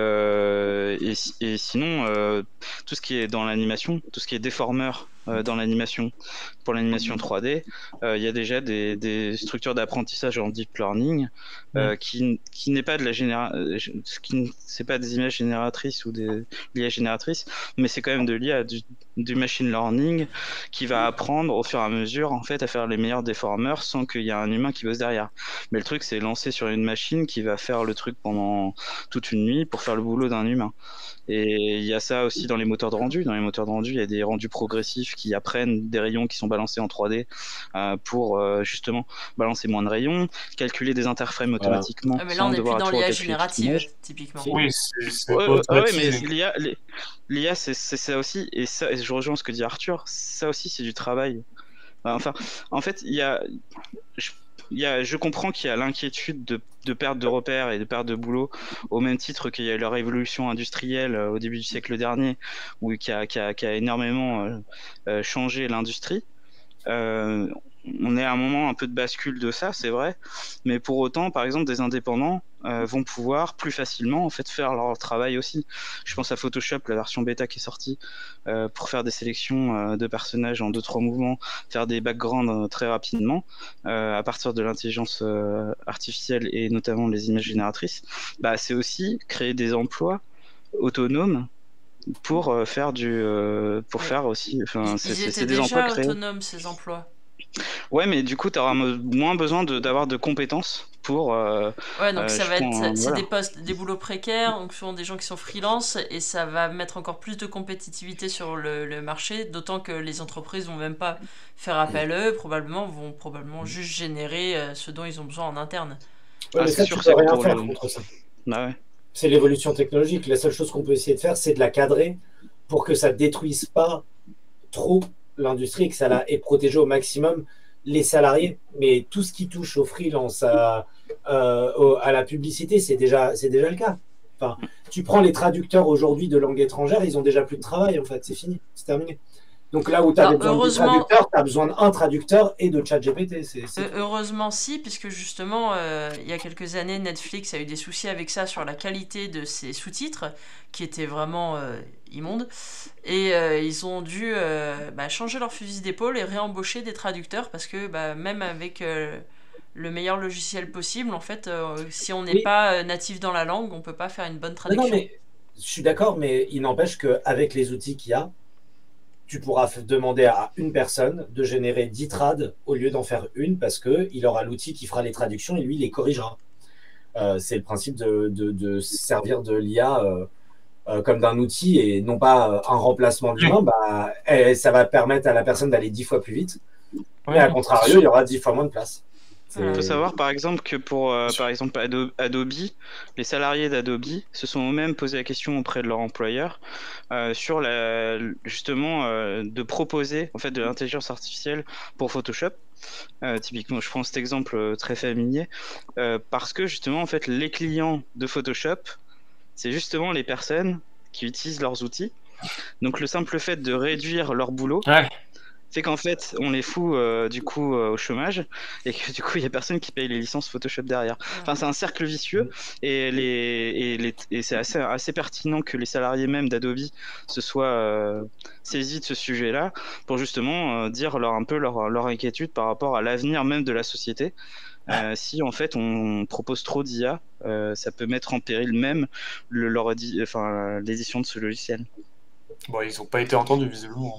sinon tout ce qui est dans l'animation, tout ce qui est déformeur dans l'animation, pour l'animation 3D, il y a déjà des structures d'apprentissage en deep learning qui n'est pas c'est pas des images génératrices ou des l'IA génératrices, mais c'est quand même de l'IA, du machine learning qui va apprendre au fur et à mesure en fait à faire les meilleurs déformeurs sans qu'il y ait un humain qui bosse derrière. Mais le truc c'est lancé sur une machine qui va faire le truc pendant toute une nuit pour faire le boulot d'un humain. Et il y a ça aussi dans les moteurs de rendu. Dans les moteurs de rendu, il y a des rendus progressifs qui apprennent des rayons qui sont balancés en 3D pour justement balancer moins de rayons, calculer des interframes automatiquement. Mais là, on n'est plus dans l'IA générative, typiquement. Oui, c'est Ouais, automatisé. mais l'IA, c'est ça aussi, et je rejoins ce que dit Arthur, ça aussi, c'est du travail. Enfin, en fait, je comprends qu'il y a l'inquiétude de perte de repères et de perte de boulot, au même titre qu'il y a eu la révolution industrielle au début du siècle dernier, qui a énormément changé l'industrie. On est à un moment un peu de bascule de ça, c'est vrai, mais pour autant, par exemple, des indépendants vont pouvoir plus facilement en fait faire leur travail aussi. Je pense à Photoshop, la version bêta qui est sortie, pour faire des sélections de personnages en 2-3 mouvements, faire des backgrounds très rapidement, à partir de l'intelligence artificielle et notamment les images génératrices. Bah, c'est aussi créer des emplois autonomes pour faire faire aussi. Enfin, Ils étaient c'est des emplois déjà créés. autonomes, ces emplois. Ouais, mais du coup, tu auras moins besoin d'avoir de compétences pour. Ouais, donc ça va être. C'est voilà. des postes, des boulots précaires, donc souvent des gens qui sont freelance, et ça va mettre encore plus de compétitivité sur le marché, d'autant que les entreprises vont même pas faire appel à eux, vont probablement juste générer ce dont ils ont besoin en interne. Ouais, mais c'est ça, sûr, tu peux c'est rien pour faire le. contre ça. Bah ouais. C'est l'évolution technologique. La seule chose qu'on peut essayer de faire, c'est de la cadrer pour que ça détruise pas trop l'industrie et que ça ait protégé au maximum les salariés. Mais tout ce qui touche au freelance, à la publicité, c'est déjà le cas. Enfin, tu prends les traducteurs aujourd'hui de langue étrangère, ils ont déjà plus de travail, en fait, c'est fini, c'est terminé. Donc là où tu as besoin de traducteur, tu as besoin d'un traducteur et de ChatGPT. Heureusement si, puisque justement, il y a quelques années, Netflix a eu des soucis avec ça sur la qualité de ses sous-titres, qui étaient vraiment immondes. Et ils ont dû changer leur fusil d'épaule et réembaucher des traducteurs, parce que même avec le meilleur logiciel possible, en fait, si on n'est pas natif dans la langue, on peut pas faire une bonne traduction. Non, mais je suis d'accord, mais il n'empêche qu'avec les outils qu'il y a, tu pourras demander à une personne de générer 10 trades au lieu d'en faire une, parce qu'il aura l'outil qui fera les traductions et lui, il les corrigera. C'est le principe de servir de l'IA comme d'un outil et non pas un remplacement de l'humain. Ça va permettre à la personne d'aller 10 fois plus vite. Mais à contrario, il y aura 10 fois moins de place. Il faut savoir par exemple que pour par exemple Adobe, les salariés d'Adobe se sont eux-mêmes posé la question auprès de leur employeur sur justement de proposer en fait de l'intelligence artificielle pour Photoshop. Typiquement, je prends cet exemple très familier parce que justement en fait les clients de Photoshop, c'est justement les personnes qui utilisent leurs outils. Donc le simple fait de réduire leur boulot. Ouais. Fait qu'en fait, on les fout du coup au chômage et que du coup, il y a personne qui paye les licences Photoshop derrière. Enfin, c'est un cercle vicieux et c'est assez pertinent que les salariés même d'Adobe se soient saisis de ce sujet-là pour justement dire un peu leur inquiétude par rapport à l'avenir même de la société. Si en fait on propose trop d'IA, ça peut mettre en péril même l'édition de ce logiciel. Bon, ils n'ont pas été entendus visiblement.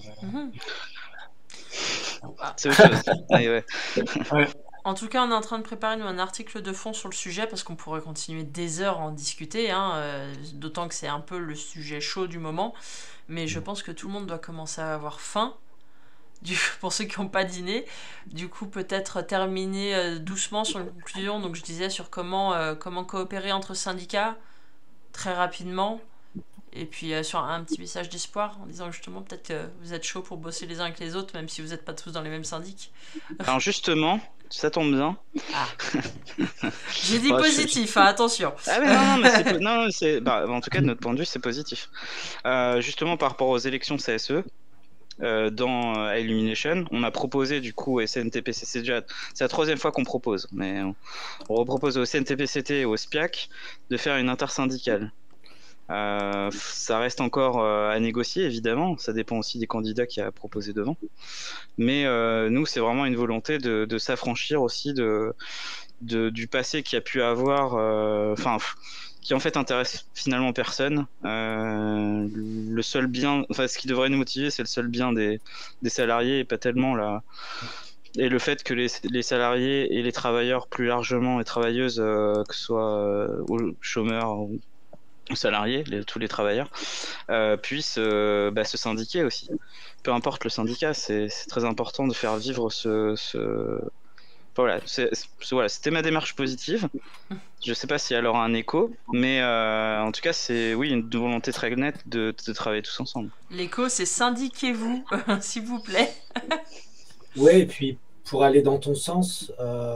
C'est autre chose. Ouais. En tout cas, on est en train de préparer un article de fond sur le sujet parce qu'on pourrait continuer des heures à en discuter, d'autant que c'est un peu le sujet chaud du moment. Mais je pense que tout le monde doit commencer à avoir faim. Pour ceux qui n'ont pas dîné, du coup peut-être terminer doucement sur une conclusion. Donc je disais sur comment coopérer entre syndicats très rapidement. Et puis sur un petit message d'espoir en disant justement peut-être que vous êtes chaud pour bosser les uns avec les autres même si vous n'êtes pas tous dans les mêmes syndics. Alors justement, ça tombe bien. J'ai dit positif, attention. Ah mais en tout cas de notre point de vue c'est positif. Justement par rapport aux élections CSE, dans Illumination, on a proposé du coup au SNTPCT, c'est la troisième fois qu'on propose, mais on repropose au SNTPCT et au SPIAC de faire une intersyndicale. Ça reste encore à négocier évidemment, ça dépend aussi des candidats qui a proposé devant, mais nous c'est vraiment une volonté de s'affranchir aussi du passé qui a pu avoir, qui en fait intéresse finalement personne. Le seul bien, ce qui devrait nous motiver, c'est le seul bien des salariés et pas tellement et le fait que les salariés et les travailleurs plus largement et travailleuses, que ce soit aux chômeurs salariés, tous les travailleurs, puissent se syndiquer aussi. Peu importe le syndicat, c'est très important de faire vivre Voilà, voilà, c'était ma démarche positive. Je sais pas si elle aura un écho, mais en tout cas, c'est oui, une volonté très nette de travailler tous ensemble. L'écho, c'est syndiquez-vous, s'il vous plaît. Oui, et puis pour aller dans ton sens,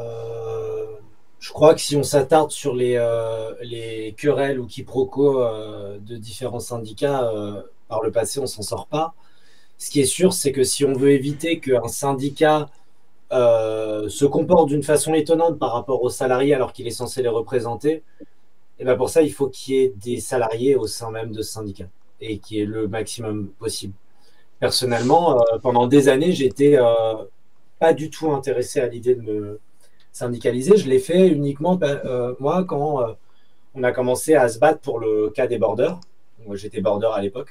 je crois que si on s'attarde sur les querelles ou quiproquos de différents syndicats, par le passé, on s'en sort pas. Ce qui est sûr, c'est que si on veut éviter qu'un syndicat se comporte d'une façon étonnante par rapport aux salariés alors qu'il est censé les représenter, et ben pour ça, il faut qu'il y ait des salariés au sein même de ce syndicat et qu'il y ait le maximum possible. Personnellement, pendant des années, j'étais pas du tout intéressé à l'idée de me syndicaliser. Je l'ai fait uniquement, moi, quand on a commencé à se battre pour le cas des borders. Moi, j'étais border à l'époque.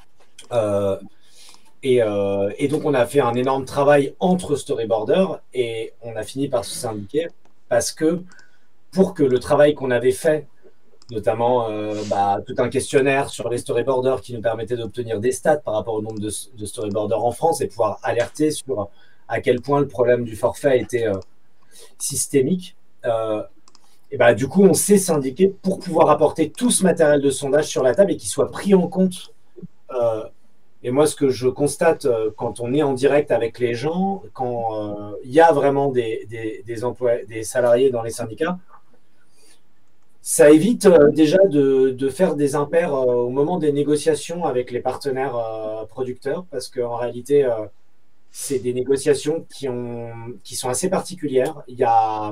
Et donc, on a fait un énorme travail entre storyboarders et on a fini par se syndiquer parce que pour que le travail qu'on avait fait, notamment tout un questionnaire sur les storyboarders qui nous permettait d'obtenir des stats par rapport au nombre de storyboarders en France et pouvoir alerter sur à quel point le problème du forfait était systémique. Du coup, on s'est syndiqué pour pouvoir apporter tout ce matériel de sondage sur la table et qu'il soit pris en compte. Et moi, ce que je constate quand on est en direct avec les gens, quand il y a vraiment des employés, des salariés dans les syndicats, ça évite déjà de faire des impairs au moment des négociations avec les partenaires producteurs, parce qu'en réalité, c'est des négociations qui sont assez particulières. Il y a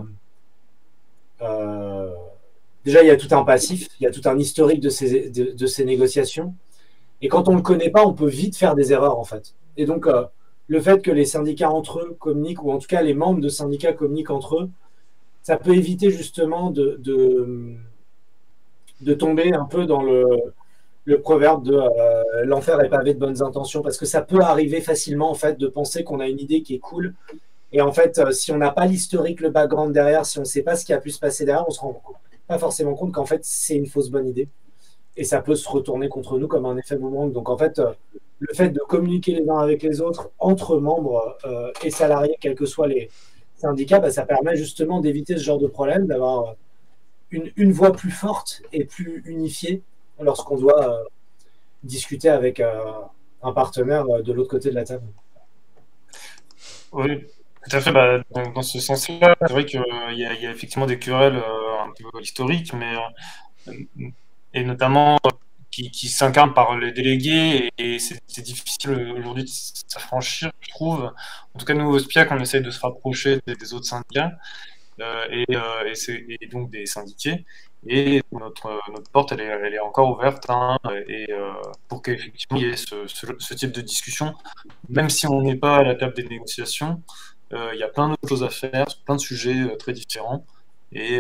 déjà il y a tout un passif, il y a tout un historique de ces négociations. Et quand on ne le connaît pas, on peut vite faire des erreurs en fait. Et donc le fait que les syndicats entre eux communiquent, ou en tout cas les membres de syndicats communiquent entre eux, ça peut éviter justement de tomber un peu dans le proverbe de l'enfer est pavé de bonnes intentions, parce que ça peut arriver facilement en fait de penser qu'on a une idée qui est cool, et en fait si on n'a pas l'historique, le background derrière, si on ne sait pas ce qui a pu se passer derrière, on se rend pas forcément compte qu'en fait c'est une fausse bonne idée, et ça peut se retourner contre nous comme un effet boomerang. Donc en fait le fait de communiquer les uns avec les autres entre membres et salariés, quels que soient les syndicats, ça permet justement d'éviter ce genre de problème, d'avoir une voix plus forte et plus unifiée lorsqu'on doit discuter avec un partenaire de l'autre côté de la table. Oui, tout à fait. Dans ce sens-là, c'est vrai qu'il y a effectivement des querelles un peu historiques, mais et notamment qui s'incarnent par les délégués, et c'est difficile aujourd'hui de s'affranchir, je trouve. En tout cas, nous, au SPIAC, on essaye de se rapprocher des autres syndicats et donc des syndiqués. Et notre porte, elle est encore ouverte, et pour qu'effectivement il y ait ce type de discussion, même si on n'est pas à la table des négociations, il y a plein d'autres choses à faire, sur plein de sujets très différents. Et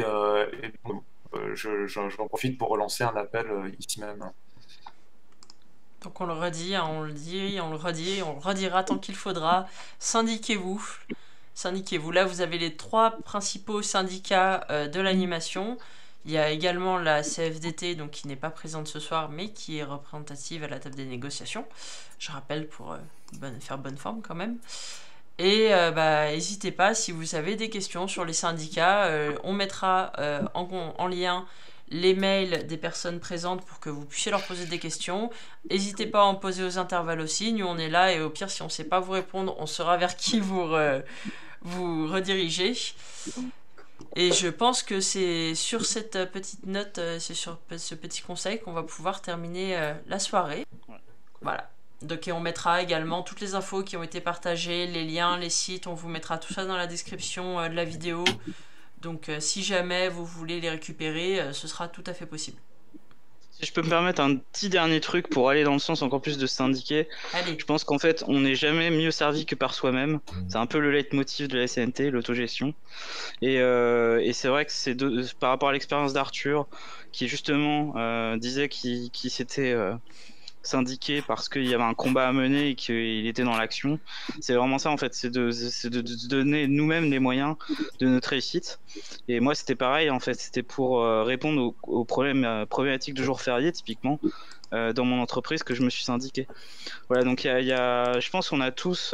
j'en profite pour relancer un appel ici même. Donc on le redit, on le dit, on le redit, on le redira tant qu'il faudra. Syndiquez-vous. Syndiquez-vous. Là, vous avez les 3 principaux syndicats de l'animation. Il y a également la CFDT, donc qui n'est pas présente ce soir, mais qui est représentative à la table des négociations. Je rappelle pour faire bonne forme quand même. Et n'hésitez pas, si vous avez des questions sur les syndicats, on mettra en lien les mails des personnes présentes pour que vous puissiez leur poser des questions. N'hésitez pas à en poser aux intervalles aussi. Nous, on est là, et au pire, si on ne sait pas vous répondre, on saura vers qui vous rediriger. Et je pense que c'est sur cette petite note, c'est sur ce petit conseil qu'on va pouvoir terminer la soirée. Voilà. Donc on mettra également toutes les infos qui ont été partagées, les liens, les sites, on vous mettra tout ça dans la description de la vidéo. Donc si jamais vous voulez les récupérer, ce sera tout à fait possible. Si je peux me permettre un petit dernier truc pour aller dans le sens encore plus de syndiquer, Allez. Je pense qu'en fait on n'est jamais mieux servi que par soi-même. C'est un peu le leitmotiv de la SNT, l'autogestion. Et c'est vrai que c'est par rapport à l'expérience d'Arthur, qui justement disait qu'il s'était syndiqué parce qu'il y avait un combat à mener et qu'il était dans l'action. C'est vraiment ça en fait, c'est de donner nous-mêmes les moyens de notre réussite. Et moi c'était pareil en fait, c'était pour répondre aux problématiques de jours fériés typiquement dans mon entreprise que je me suis syndiqué. Voilà, donc je pense qu'on a tous,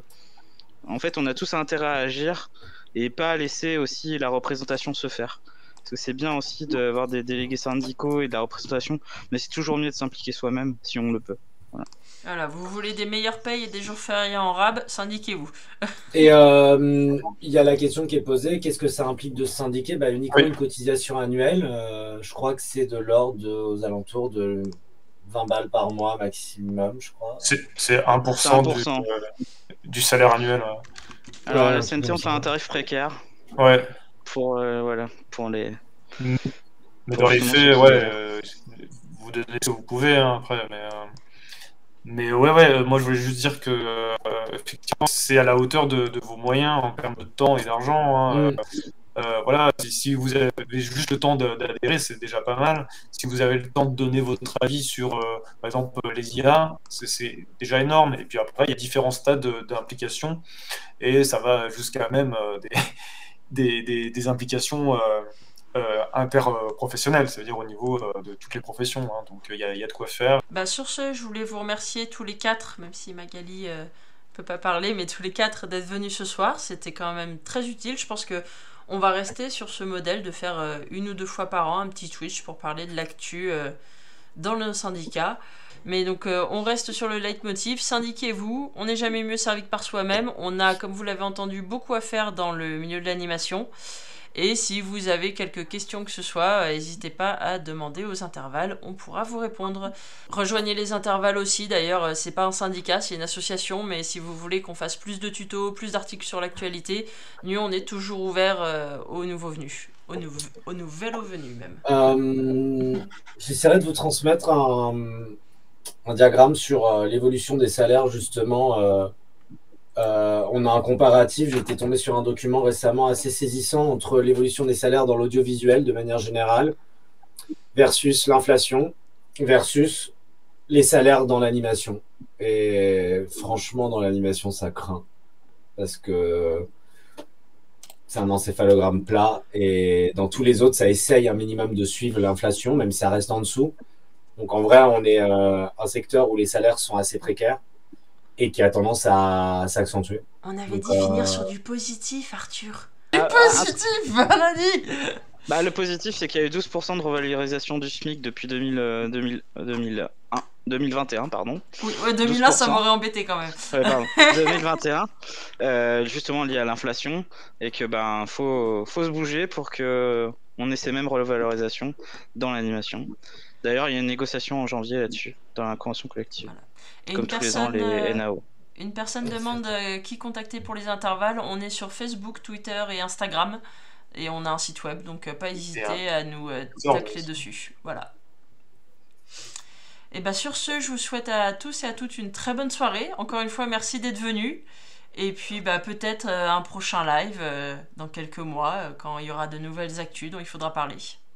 en fait, on a tous intérêt à agir et pas laisser aussi la représentation se faire. Parce que c'est bien aussi d'avoir des délégués syndicaux et de la représentation, mais c'est toujours mieux de s'impliquer soi-même si on le peut. Voilà, vous voulez des meilleures payes et des jours fériés en rab, syndiquez-vous. Et il y a la question qui est posée, qu'est-ce que ça implique de se syndiquer? Uniquement une cotisation annuelle. Je crois que c'est de l'ordre aux alentours de 20 balles par mois maximum, je crois. C'est 1% du salaire annuel. Alors la CNT, on fait un tarif précaire. Ouais. Pour les. Mais dans les faits, vous donnez ce que vous pouvez après, mais moi je voulais juste dire que effectivement c'est à la hauteur de vos moyens en termes de temps et d'argent. Voilà, si vous avez juste le temps d'adhérer, c'est déjà pas mal. Si vous avez le temps de donner votre avis sur, par exemple, les IA, c'est déjà énorme. Et puis après, il y a différents stades d'implication et ça va jusqu'à même des implications interprofessionnelles, c'est-à-dire au niveau de toutes les professions. Donc il y a de quoi faire. Sur ce, je voulais vous remercier tous les 4, même si Magali peut pas parler, mais tous les 4 d'être venus ce soir. C'était quand même très utile. Je pense que on va rester sur ce modèle de faire 1 ou 2 fois par an un petit Twitch pour parler de l'actu dans le syndicat. Mais donc on reste sur le leitmotiv, syndiquez-vous, on n'est jamais mieux servi que par soi-même. On a, comme vous l'avez entendu, beaucoup à faire dans le milieu de l'animation. Et si vous avez quelques questions que ce soit, n'hésitez pas à demander aux intervalles, on pourra vous répondre. Rejoignez les intervalles aussi, d'ailleurs, c'est pas un syndicat, c'est une association, mais si vous voulez qu'on fasse plus de tutos, plus d'articles sur l'actualité, nous on est toujours ouvert aux nouveaux venus, aux nouveaux venus même. J'essaierai de vous transmettre un diagramme sur l'évolution des salaires, justement. On a un comparatif, j'étais tombé sur un document récemment assez saisissant entre l'évolution des salaires dans l'audiovisuel de manière générale versus l'inflation versus les salaires dans l'animation. Et franchement, dans l'animation, ça craint parce que c'est un encéphalogramme plat et dans tous les autres, ça essaye un minimum de suivre l'inflation, même si ça reste en dessous. Donc en vrai, on est un secteur où les salaires sont assez précaires et qui a tendance à s'accentuer. On avait dit finir sur du positif, Arthur. Du positif, Valadi. Le positif, c'est qu'il y a eu 12% de revalorisation du SMIC depuis 2021, pardon. Oui, 2001, ça m'aurait embêté quand même. Ouais, pardon. 2021, justement lié à l'inflation, et que faut se bouger pour que on ait ces mêmes revalorisations dans l'animation. D'ailleurs, il y a une négociation en janvier là-dessus, dans la convention collective. Voilà. Et comme tous les ans, les NAO. Une personne demande qui contacter pour les intervalles. On est sur Facebook, Twitter et Instagram. Et on a un site web, donc pas hésiter à nous tacler dessus. Voilà. Et sur ce, je vous souhaite à tous et à toutes une très bonne soirée. Encore une fois, merci d'être venus. Et puis peut-être un prochain live dans quelques mois, quand il y aura de nouvelles actus dont il faudra parler.